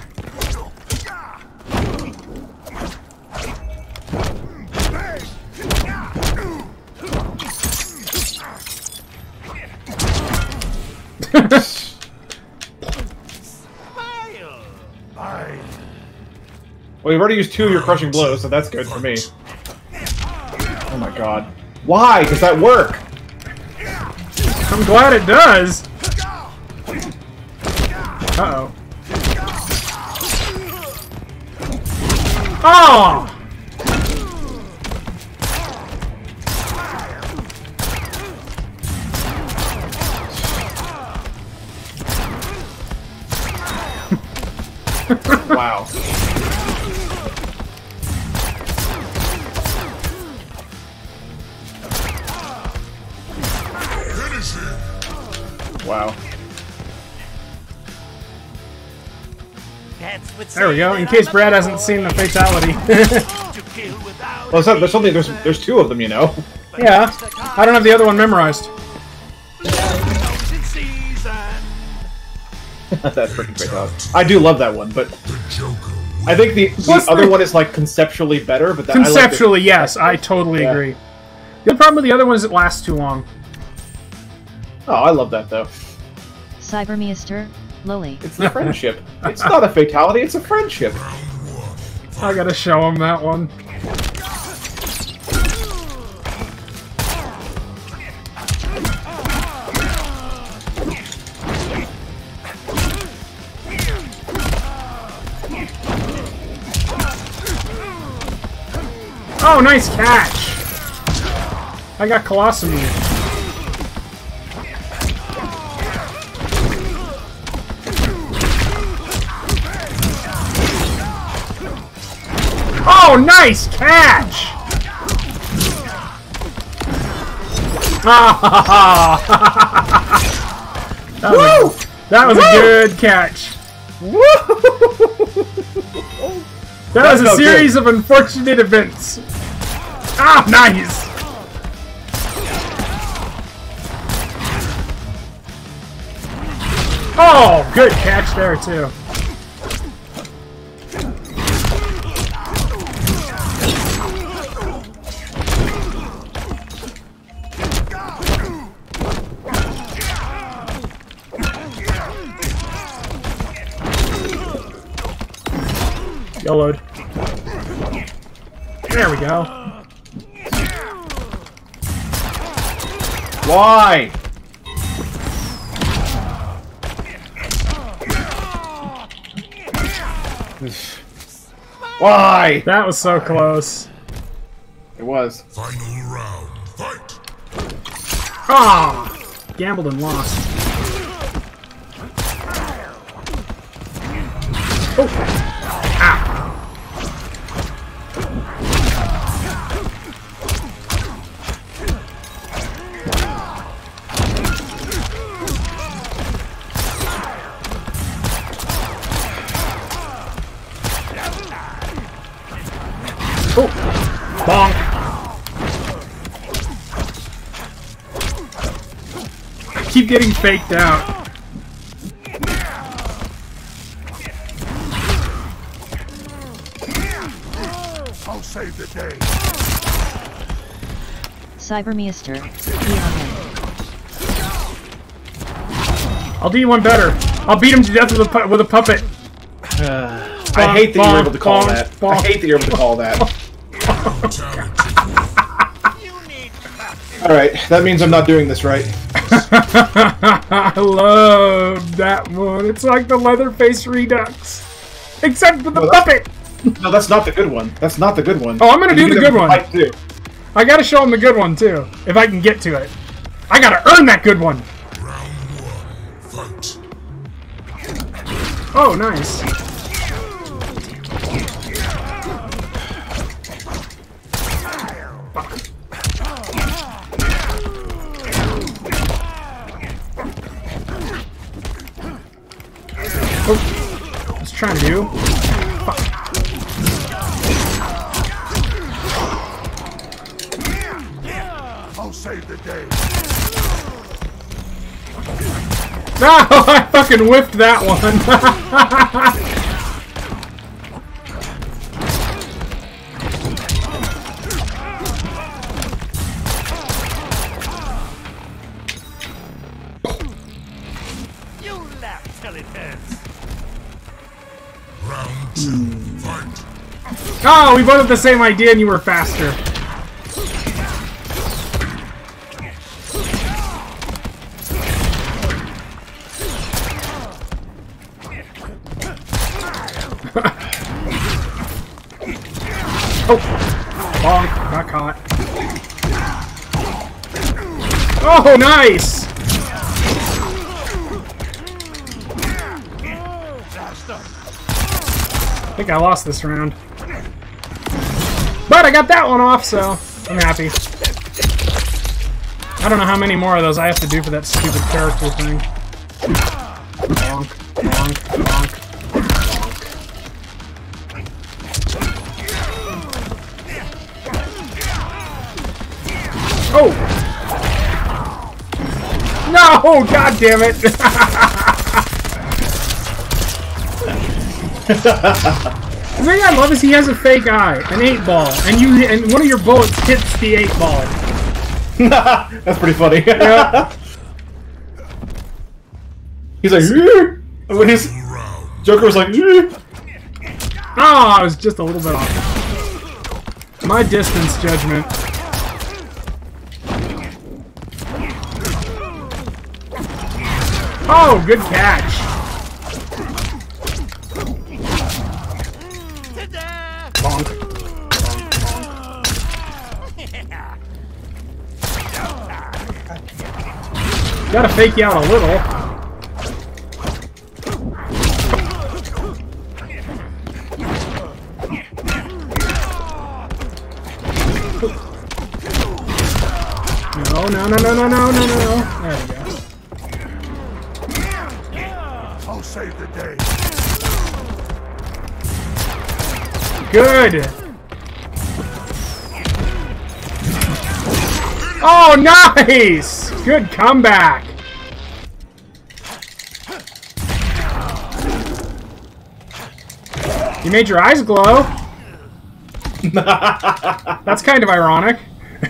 Well, you've already used two of your crushing blows, so that's good for me. Oh my god. Why? Does that work? I'm glad it does. Uh-oh. Oh! Wow. Wow. There we go. In case Brad hasn't seen the fatality. Well, so there's only there's there's two of them, you know. Yeah, I don't have the other one memorized. That's pretty great. I do love that one, but I think the, the other one is like conceptually better. But that, Conceptually, I like yes, I totally yeah. agree. The problem with the other one is it lasts too long. Oh, I love that though. Cybermeester, lowly. It's the friendship. It's not a fatality. It's a friendship. I gotta show him that one. Oh, nice catch! I got Colosseum. Oh, nice catch! that was, a, that was a good catch. That was a series of unfortunate events. Ah, nice! Oh, good catch there, too. YOLO'd. There we go. Why? Why? That was so close. It was. Final round. Fight. Ah! Gambled and lost. Oh! Ah! Oh! Bonk! I keep getting faked out. I'll save the day. Cybermeester, I'll do you one better. I'll beat him to death with a pu with a puppet. Uh, I hate that bonk, you're able to call bonk, that. bonk. I hate that you're able to call that. Alright, that means I'm not doing this right. I love that one. It's like the Leatherface Redux. Except for the no, puppet! No, that's not the good one. That's not the good one. Oh, I'm gonna do, do the good one. Too. I gotta show him the good one, too. If I can get to it. I gotta earn that good one! Round one. Fight. Oh, nice. Oh, I was trying to do. Fuck. I'll save the day. No, I fucking whiffed that one. You laugh till it hurts. Round two. Fight. Oh, we both had the same idea and you were faster. Oh! Bonk. Got caught. Oh, nice! I think I lost this round. But I got that one off, so I'm happy. I don't know how many more of those I have to do for that stupid character thing. Bonk, bonk, bonk. Oh! No! God damn it! The thing I love is he has a fake eye, an eight ball, and you and one of your bullets hits the eight ball. That's pretty funny. Yeah. He's like, "Ew." When his Joker was like, "Ew." Oh, I was just a little bit off. My distance judgment. Oh, good catch. Bonk. Gotta fake you out a little. No, no, no, no, no, no, no, no, no. There we go. I'll save the day. Good. Oh, nice! Good comeback. You made your eyes glow. That's kind of ironic.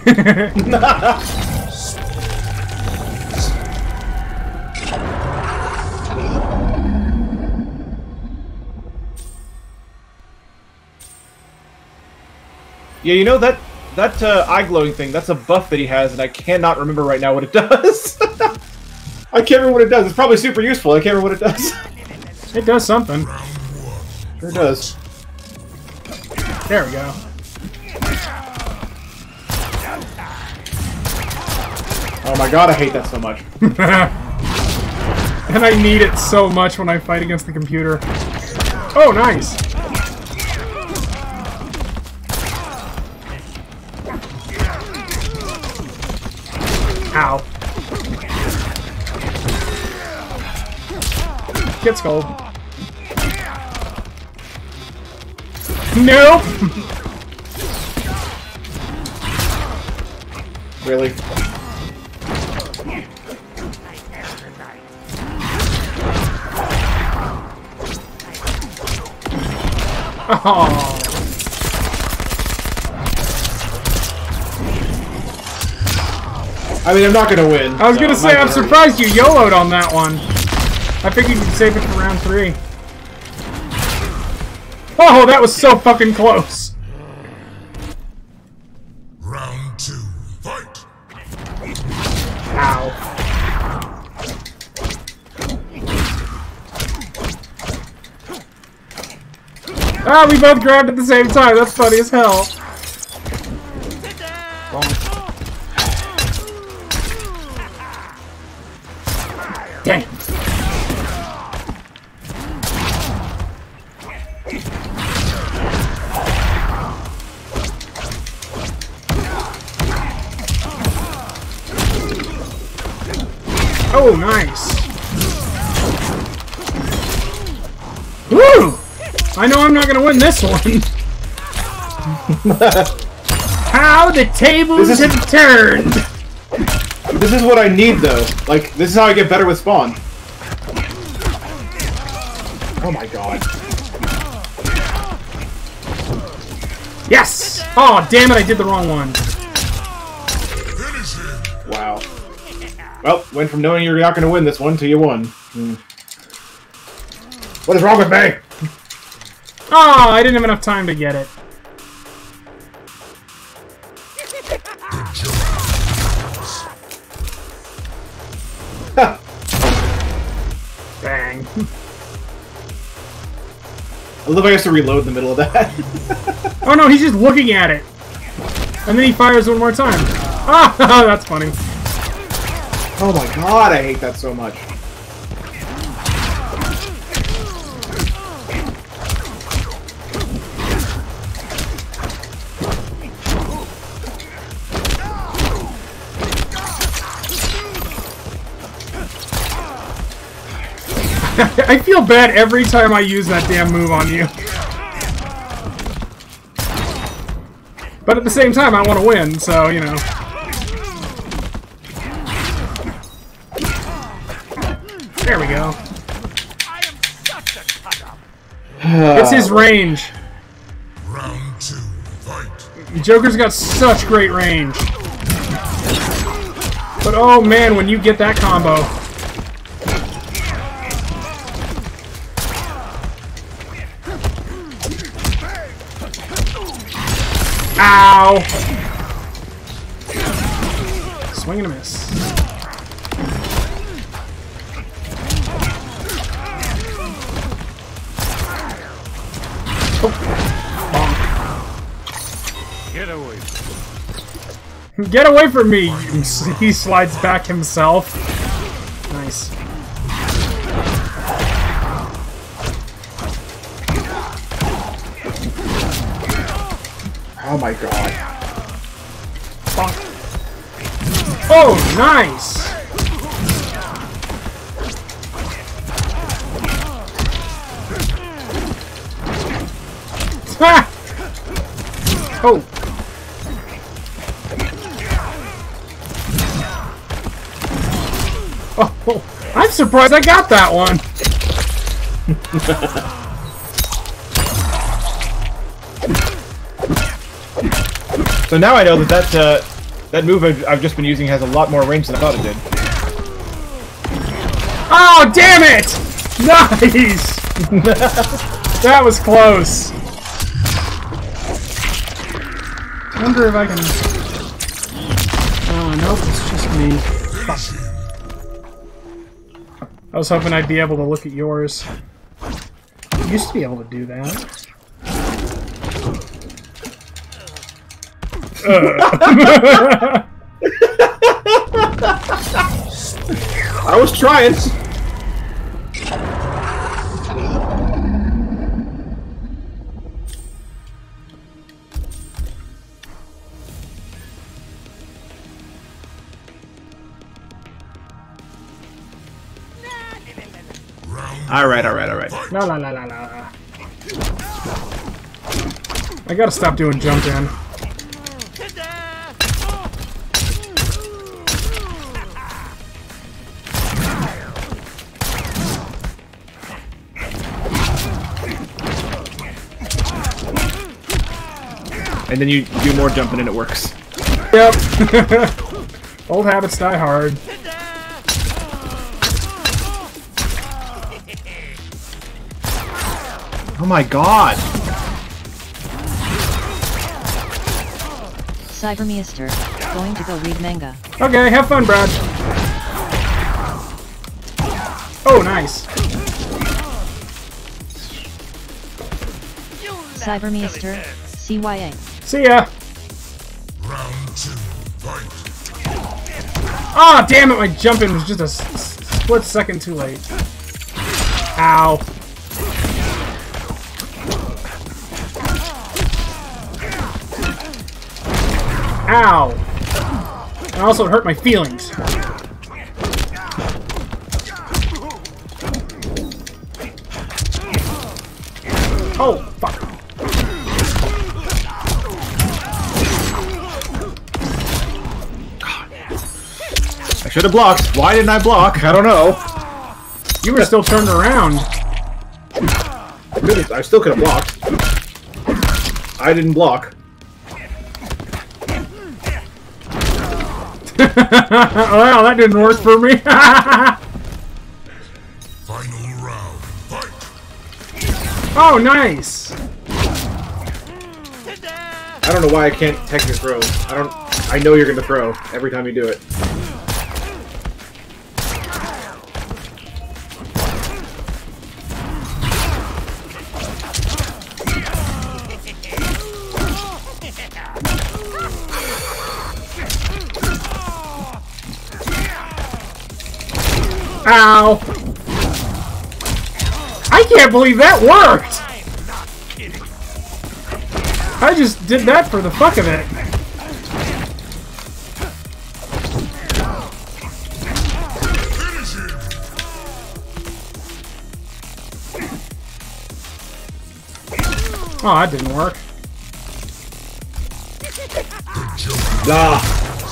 Yeah, you know that that uh, eye glowing thing. That's a buff that he has, and I cannot remember right now what it does. I can't remember what it does. It's probably super useful. I can't remember what it does. It does something. Sure does. There we go. Oh my god, I hate that so much. And I need it so much when I fight against the computer. Oh, nice! Ow. Get skull. Nope! Really? Oh. I mean, I'm not gonna win. I was so gonna say, I'm hurt. surprised you YOLO'd on that one. I figured you'd save it for round three. Oh, that was so fucking close. Round two, fight. Ow. Ah, we both grabbed at the same time. That's funny as hell. Dang. Oh, nice. Woo! I know I'm not gonna win this one. How the tables This is- have turned. This is what I need, though. Like, this is how I get better with spawn. Oh my god. Yes! Oh, damn it, I did the wrong one. Wow. Well, went from knowing you're not going to win this one to you won. Hmm. What is wrong with me? Oh, I didn't have enough time to get it. Bang. I love I have to reload in the middle of that. Oh no, he's just looking at it. And then he fires one more time. Ah, that's funny. Oh my god, I hate that so much. I feel bad every time I use that damn move on you. But at the same time, I want to win, so, you know. There we go. It's his range. Round two, fight. Joker's got such great range. But oh man, when you get that combo. Ow! Swing and a miss. Oh. Get away. Get away from me! He slides back himself. Nice. Oh my god. Bonk. Oh, nice! Ah! Oh. Oh, oh, I'm surprised I got that one. So now I know that that, uh, that move I've, I've just been using has a lot more range than I thought it did. Oh, damn it! Nice! That was close. I wonder if I can... Oh, nope, it's just me. Fuck. I was hoping I'd be able to look at yours. used to be able to do that. uh. I was trying. All right, all right, all right. La la la la la. I gotta stop doing jump in. And then you do more jumping and it works. Yep. Old habits die hard. Oh my god! Cybermeester, going to go read manga. Okay, have fun, Brad. Oh, nice. Cybermeester, C Y A. See ya. Round two, fight. Ah, oh, damn it! My jumping was just a s s split second too late. Ow. Ow! And also it hurt my feelings. Oh, fuck. I should have blocked. Why didn't I block? I don't know. You were still turned around. I still could have blocked. I didn't block. Well, that didn't work for me. Final round, fight. Oh, nice. I don't know why I can't tech your throws. I don't. I know you're gonna throw every time you do it. Ow! I can't believe that worked! I just did that for the fuck of it. Oh, that didn't work. Ah.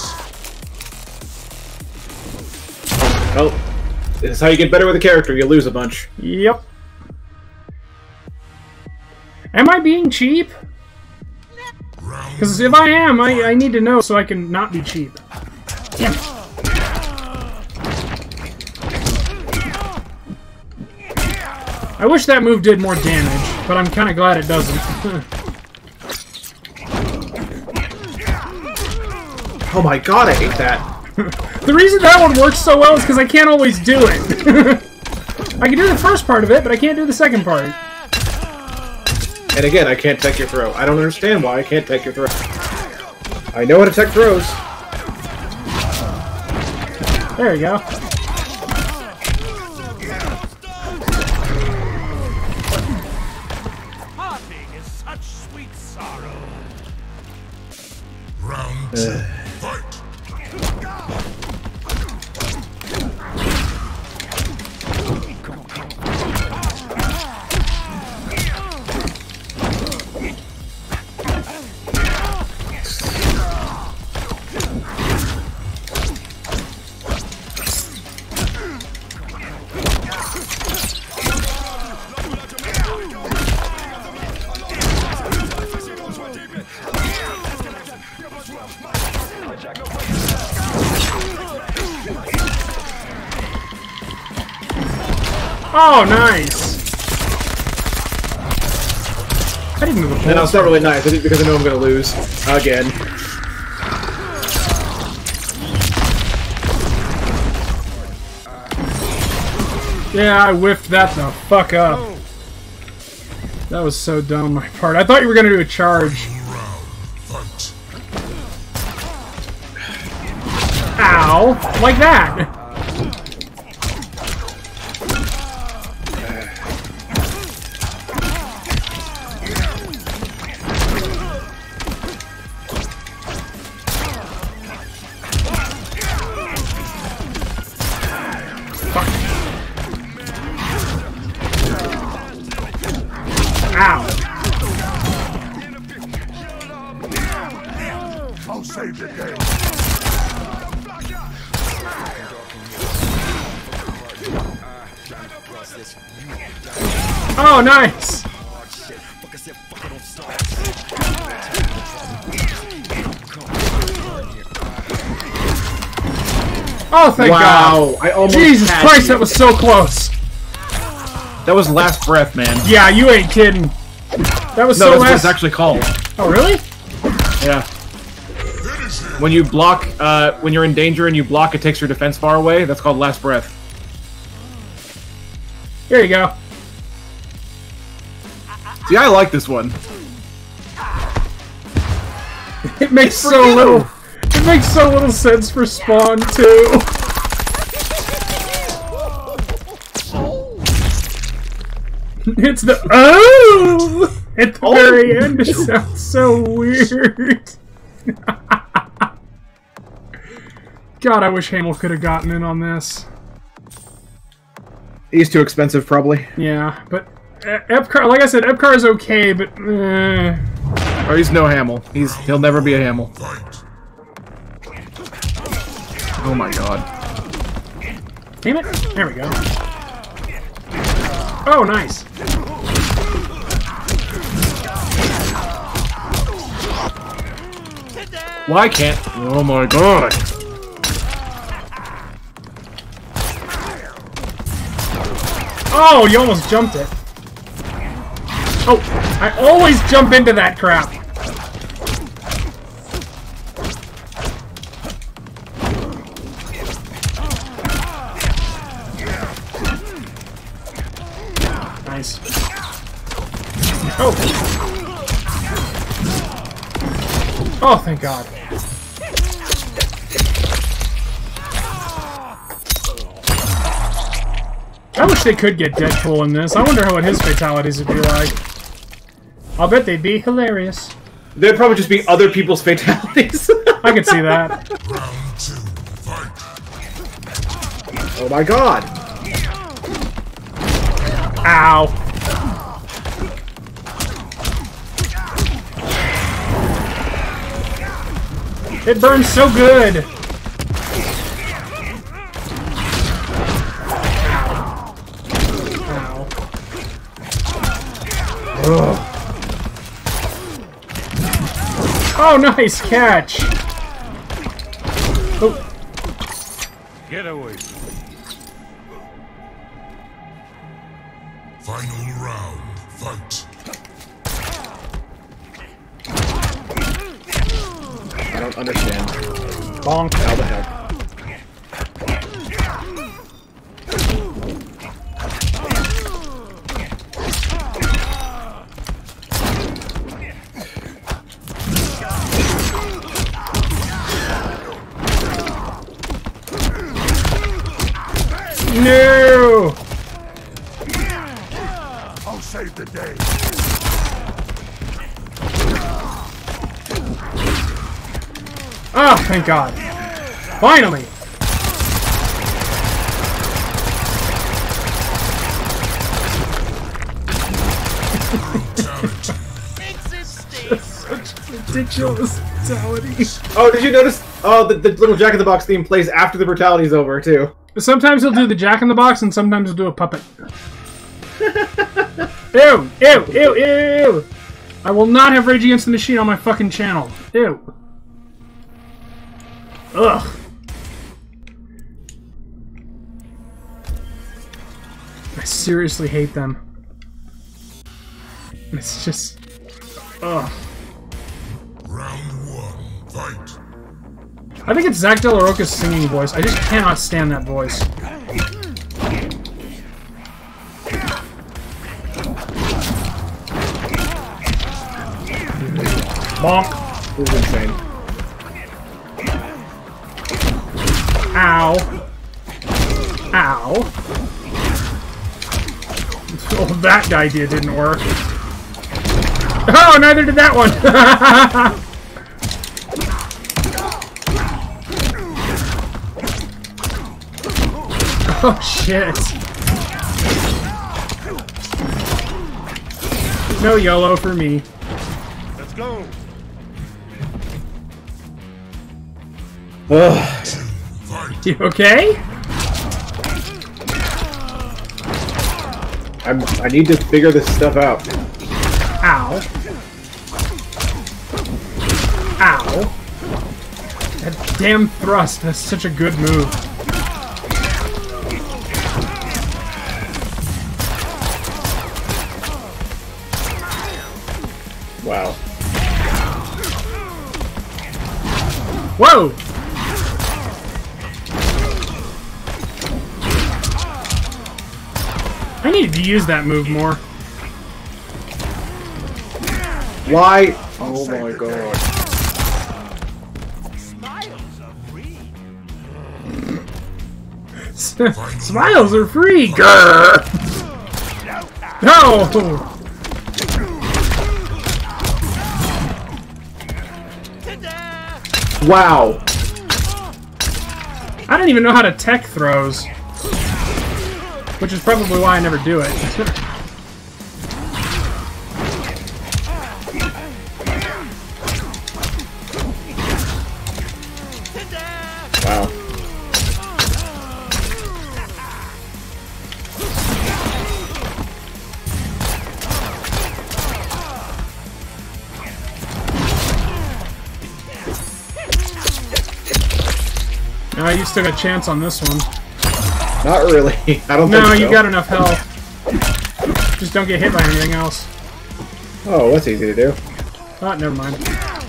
Well, this is how you get better with a character. You lose a bunch. Yep. Am I being cheap? Because if I am, I, I need to know so I can not be cheap. Damn it. I wish that move did more damage, but I'm kind of glad it doesn't. Oh my god, I hate that. The reason that one works so well is because I can't always do it. I can do the first part of it, but I can't do the second part. And again, I can't tech your throw. I don't understand why I can't tech your throw. I know how to tech throws. There you go. Parting is such sweet sorrow. Round two, Uh. fight. Oh, nice! I didn't move a No, it's not really nice. I did it because I know I'm going to lose. Again. Yeah, I whiffed that the fuck up. That was so dumb on my part. I thought you were gonna do a charge. Ow! Like that! Ow! I'll save the day. Oh, nice! Oh, thank wow, God! I almost Jesus had Christ, you. that was so close! That was last breath, man. Yeah, you ain't kidding. That was no, so that's what last. it's actually called. Oh, really? Yeah. When you block, uh, when you're in danger and you block, it takes your defense far away. That's called last breath. Here you go. See, I like this one. It makes so little. It makes so little sense for Spawn too. It's the oh at the Oh. very end. It sounds so weird. God, I wish Hamel could have gotten in on this. He's too expensive, probably. Yeah, but uh, Epcar, like I said, Epcar is okay, but uh, Or he's no Hamel. He's he'll never be a Hamel. Oh my God. damn it! There we go. Oh, nice. Why can't? Oh my God. Oh, you almost jumped it. Oh, I always jump into that crap. Nice. Oh. Oh, thank God. I wish they could get Deadpool in this. I wonder what his fatalities would be like. I'll bet they'd be hilarious. They'd probably just be other people's fatalities. I could see that. Round two, fight. Oh my God. Ow. It burns so good. Ugh. Oh, nice catch! Oh. Get away. Final round, fight. I don't understand. Bonk. How the heck? No! I'll save the day. Oh, thank God. Finally! Such ridiculous brutality. Oh, did you notice? Oh, the, the little Jack in the Box theme plays after the brutality's over too. Sometimes he'll do the Jack in the Box, and sometimes he'll do a puppet. Ew! Ew! Ew! Ew! I will not have Rage Against the Machine on my fucking channel. Ew. Ugh. I seriously hate them. It's just... Ugh. Round one, fight. I think it's Zach De La Rocha's singing voice. I just cannot stand that voice. Bonk. This is insane. Ow. Ow. Oh, that idea didn't work. Oh, neither did that one. Oh, shit. No YOLO for me. Let's go. Ugh. You okay? I'm, I need to figure this stuff out. Ow. Ow. That damn thrust, that's such a good move. Wow. Whoa! I needed to use that move more. Why? Oh my god. Smiles are free. Smiles are free! Grr! No! Wow. I don't even know how to tech throws. Which is probably why I never do it. Wow. No, you still got a chance on this one. Not really. I don't no, think so. you got enough health. Just don't get hit by anything else. Oh, that's easy to do. Oh, never mind.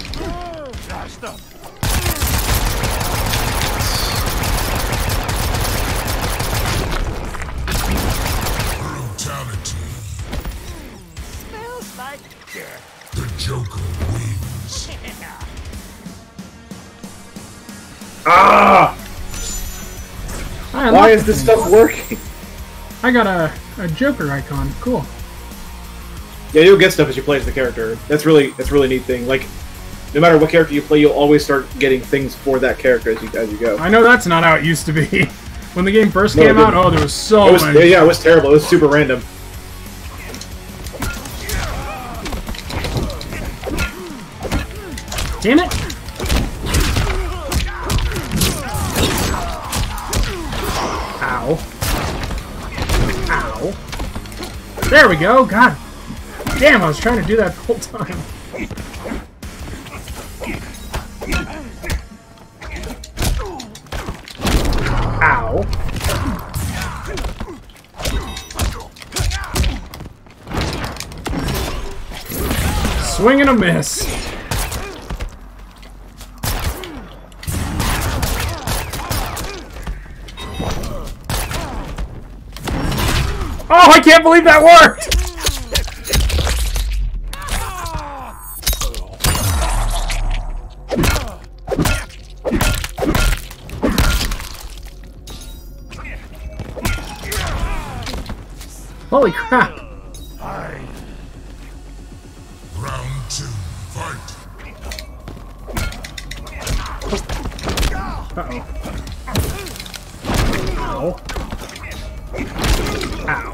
Brutality. Smells like death. The Joker wins. Ah! I Why like is this things. stuff working? I got a, a Joker icon. Cool. Yeah, you'll get stuff as you play as the character. That's really that's a really neat thing. Like, no matter what character you play, you'll always start getting things for that character as you as you go. I know that's not how it used to be. When the game first No, came it out, didn't. oh, there was so It was, many. yeah, it was terrible. It was super random. Damn it! Ow. Ow. There we go! God damn, I was trying to do that the whole time. Ow. Swing and a miss. Oh, I can't believe that worked! Holy crap! Round two, fight. Uh-oh. Ow. Ow.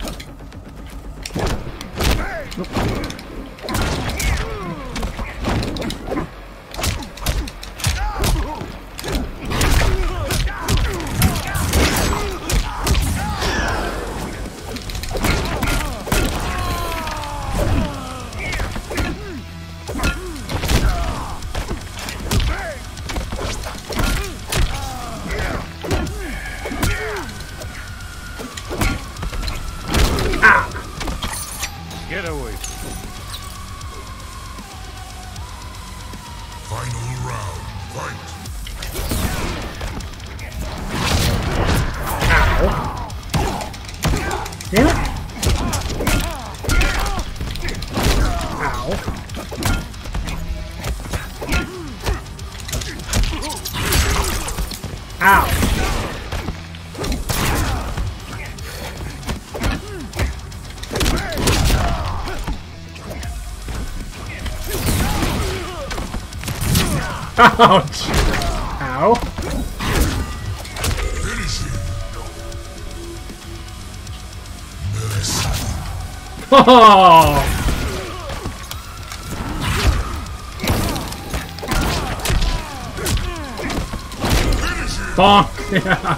Get away. Final round, fight. Damn it! Ow. Ouch! Ow. Oh! Bonk! Yeah.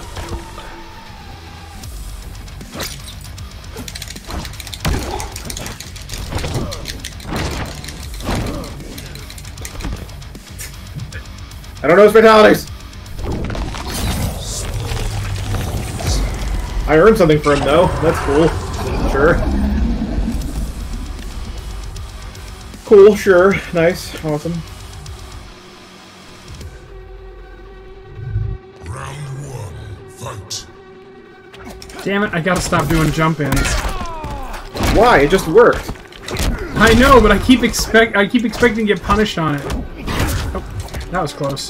I don't know his fatalities. I earned something for him though. That's cool. Sure. Cool, sure. Nice. Awesome. Round one, fight. Damn it, I gotta stop doing jump ins. Why? It just worked. I know, but I keep expect I keep expecting to get punished on it. Oh, that was close.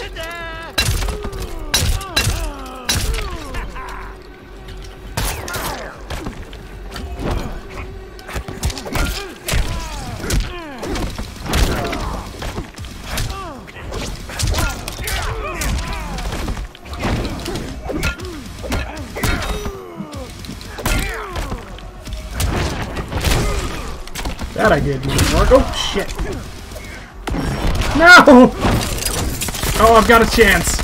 That I did need work. Oh shit! No! Oh, I've got a chance.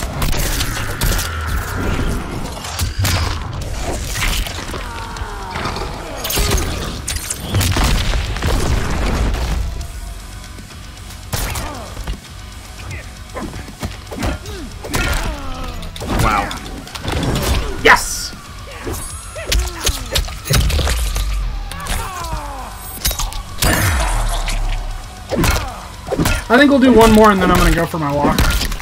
Wow. Yes! I think we'll do one more and then I'm gonna go for my walk.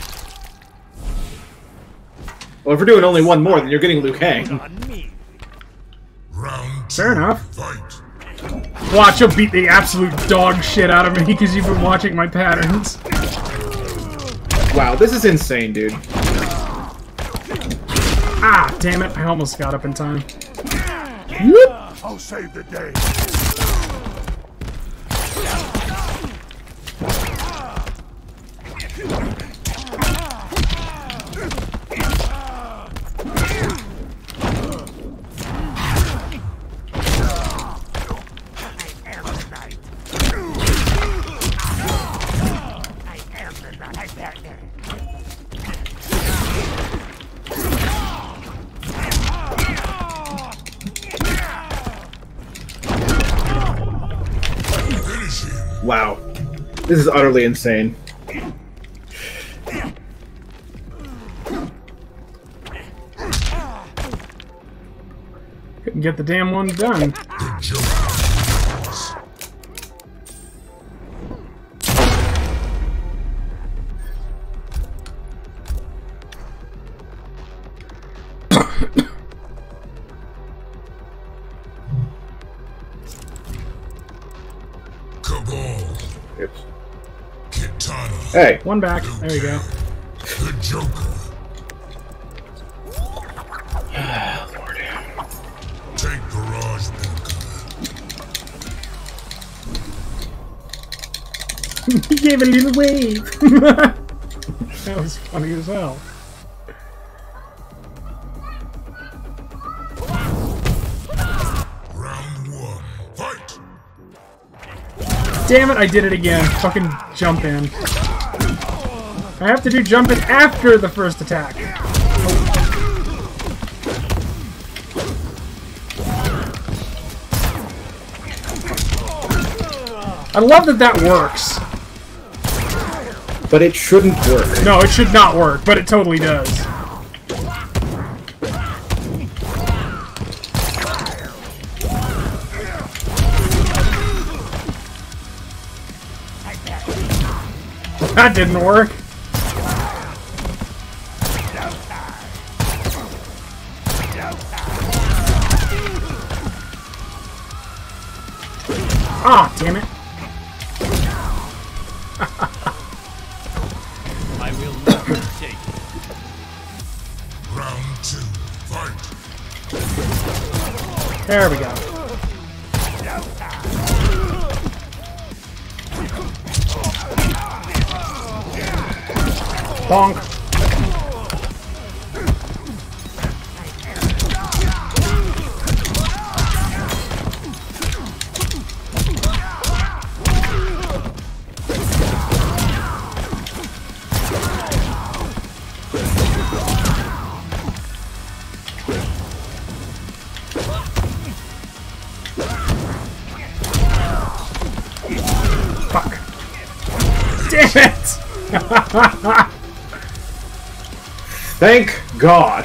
Well, if we're doing only one more, then you're getting Liu Kang. Round two, Fair enough. fight. Watch, you'll beat the absolute dog shit out of me because you've been watching my patterns. Wow, this is insane, dude. Ah, damn it. I almost got up in time. Whoop. I'll save the day. Wow. This is utterly insane. Couldn't get the damn one done. Oops. Hey. One back. There you go. The Joker. Lord. Take garage bunker. He gave a little wave. That was funny as hell. Round one, fight. Damn it, I did it again. Fucking jump in. I have to do jump in after the first attack. I love that that works. But it shouldn't work. No, it should not work, but it totally does. That didn't work. Ah, damn it. I will never take it. Round two, fight. There we go. Bonk. Damn it! Thank God.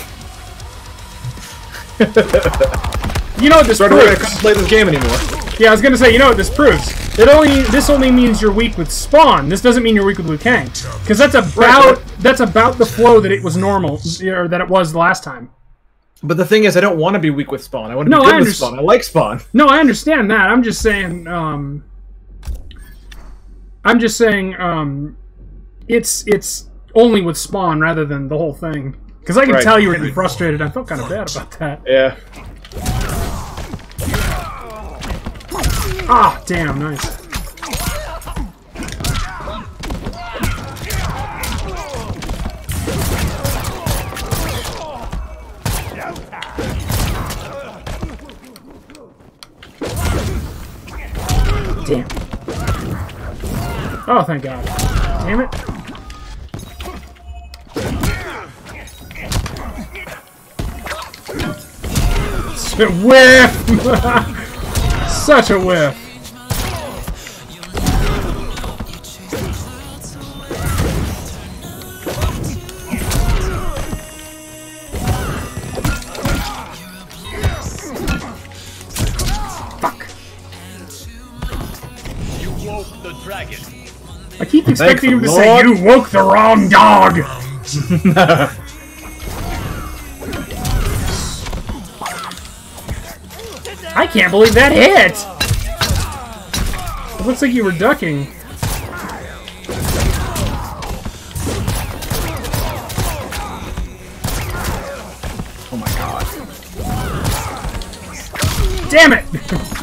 You know what this Right proves? away, I couldn't play this game anymore. Yeah, I was gonna say, you know what this proves? It only this only means you're weak with Spawn. This doesn't mean you're weak with Liu Kang, because that's about Right. that's about the flow that it was normal or that it was last time. But the thing is, I don't want to be weak with Spawn. I want to No, be good I with understand. Spawn. I like Spawn. No, I understand that. I'm just saying. Um, I'm just saying. Um, it's it's only with Spawn rather than the whole thing. Because I can Right. tell you were getting frustrated. I felt kind of bad about that. Yeah. Ah, damn, nice. Damn. Oh, thank God. Damn it. Whiff! Such a whiff. Fuck. You woke the dragon. I keep expecting him to the say, Lord. "You woke the wrong dog." I can't believe that hit! It looks like you were ducking. Oh my God. Damn it!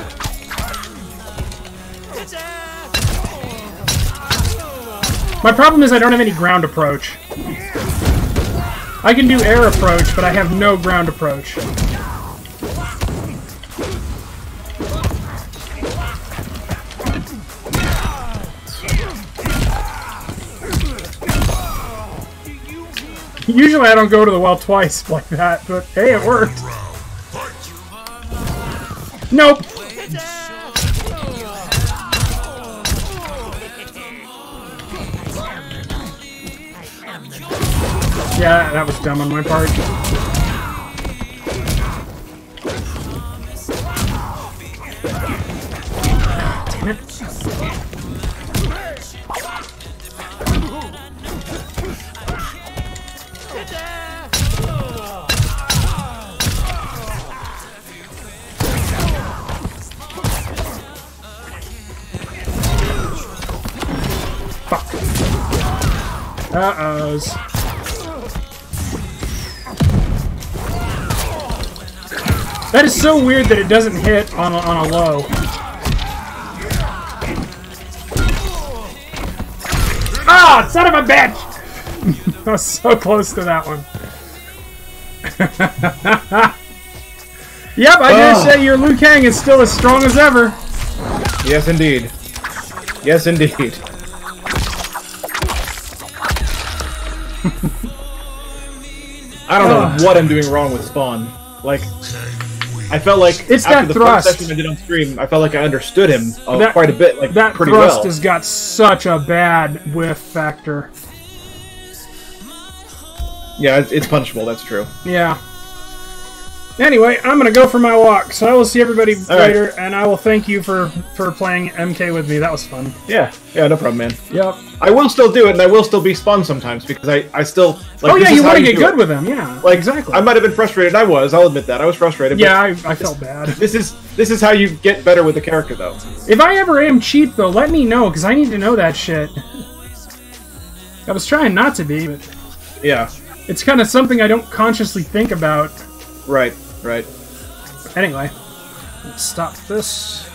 My problem is I don't have any ground approach. I can do air approach, but I have no ground approach. Usually I don't go to the well twice like that, but hey, it worked. Nope. Yeah, that was dumb on my part. Damn it. Fuck. Uh-ohs. That is so weird that it doesn't hit on a, on a low. Ah, son of a bitch! I was so close to that one. Yep, I dare Oh. say your Liu Kang is still as strong as ever. Yes, indeed. Yes, indeed. I don't know Ugh. what I'm doing wrong with Spawn. Like, I felt like It's after that the thrust. first session I did on stream, I felt like I understood him uh, That- quite a bit, like That pretty thrust well. has got such a bad whiff factor. Yeah, it's, it's punishable. That's true. Yeah. Anyway, I'm gonna go for my walk, so I will see everybody All right. later, and I will thank you for for playing M K with me. That was fun. Yeah, yeah, no problem, man. Yep. I will still do it, and I will still be Spawn sometimes because I, I still. Like, Oh this yeah, is you how want to get do good it. with them, yeah. Like exactly. I might have been frustrated. I was. I'll admit that. I was frustrated. but Yeah, I, I felt bad. This is this is how you get better with the character, though. If I ever am cheap, though, let me know, because I need to know that shit. I was trying not to be, but Yeah. it's kind of something I don't consciously think about. Right. Right. Anyway, let's stop this.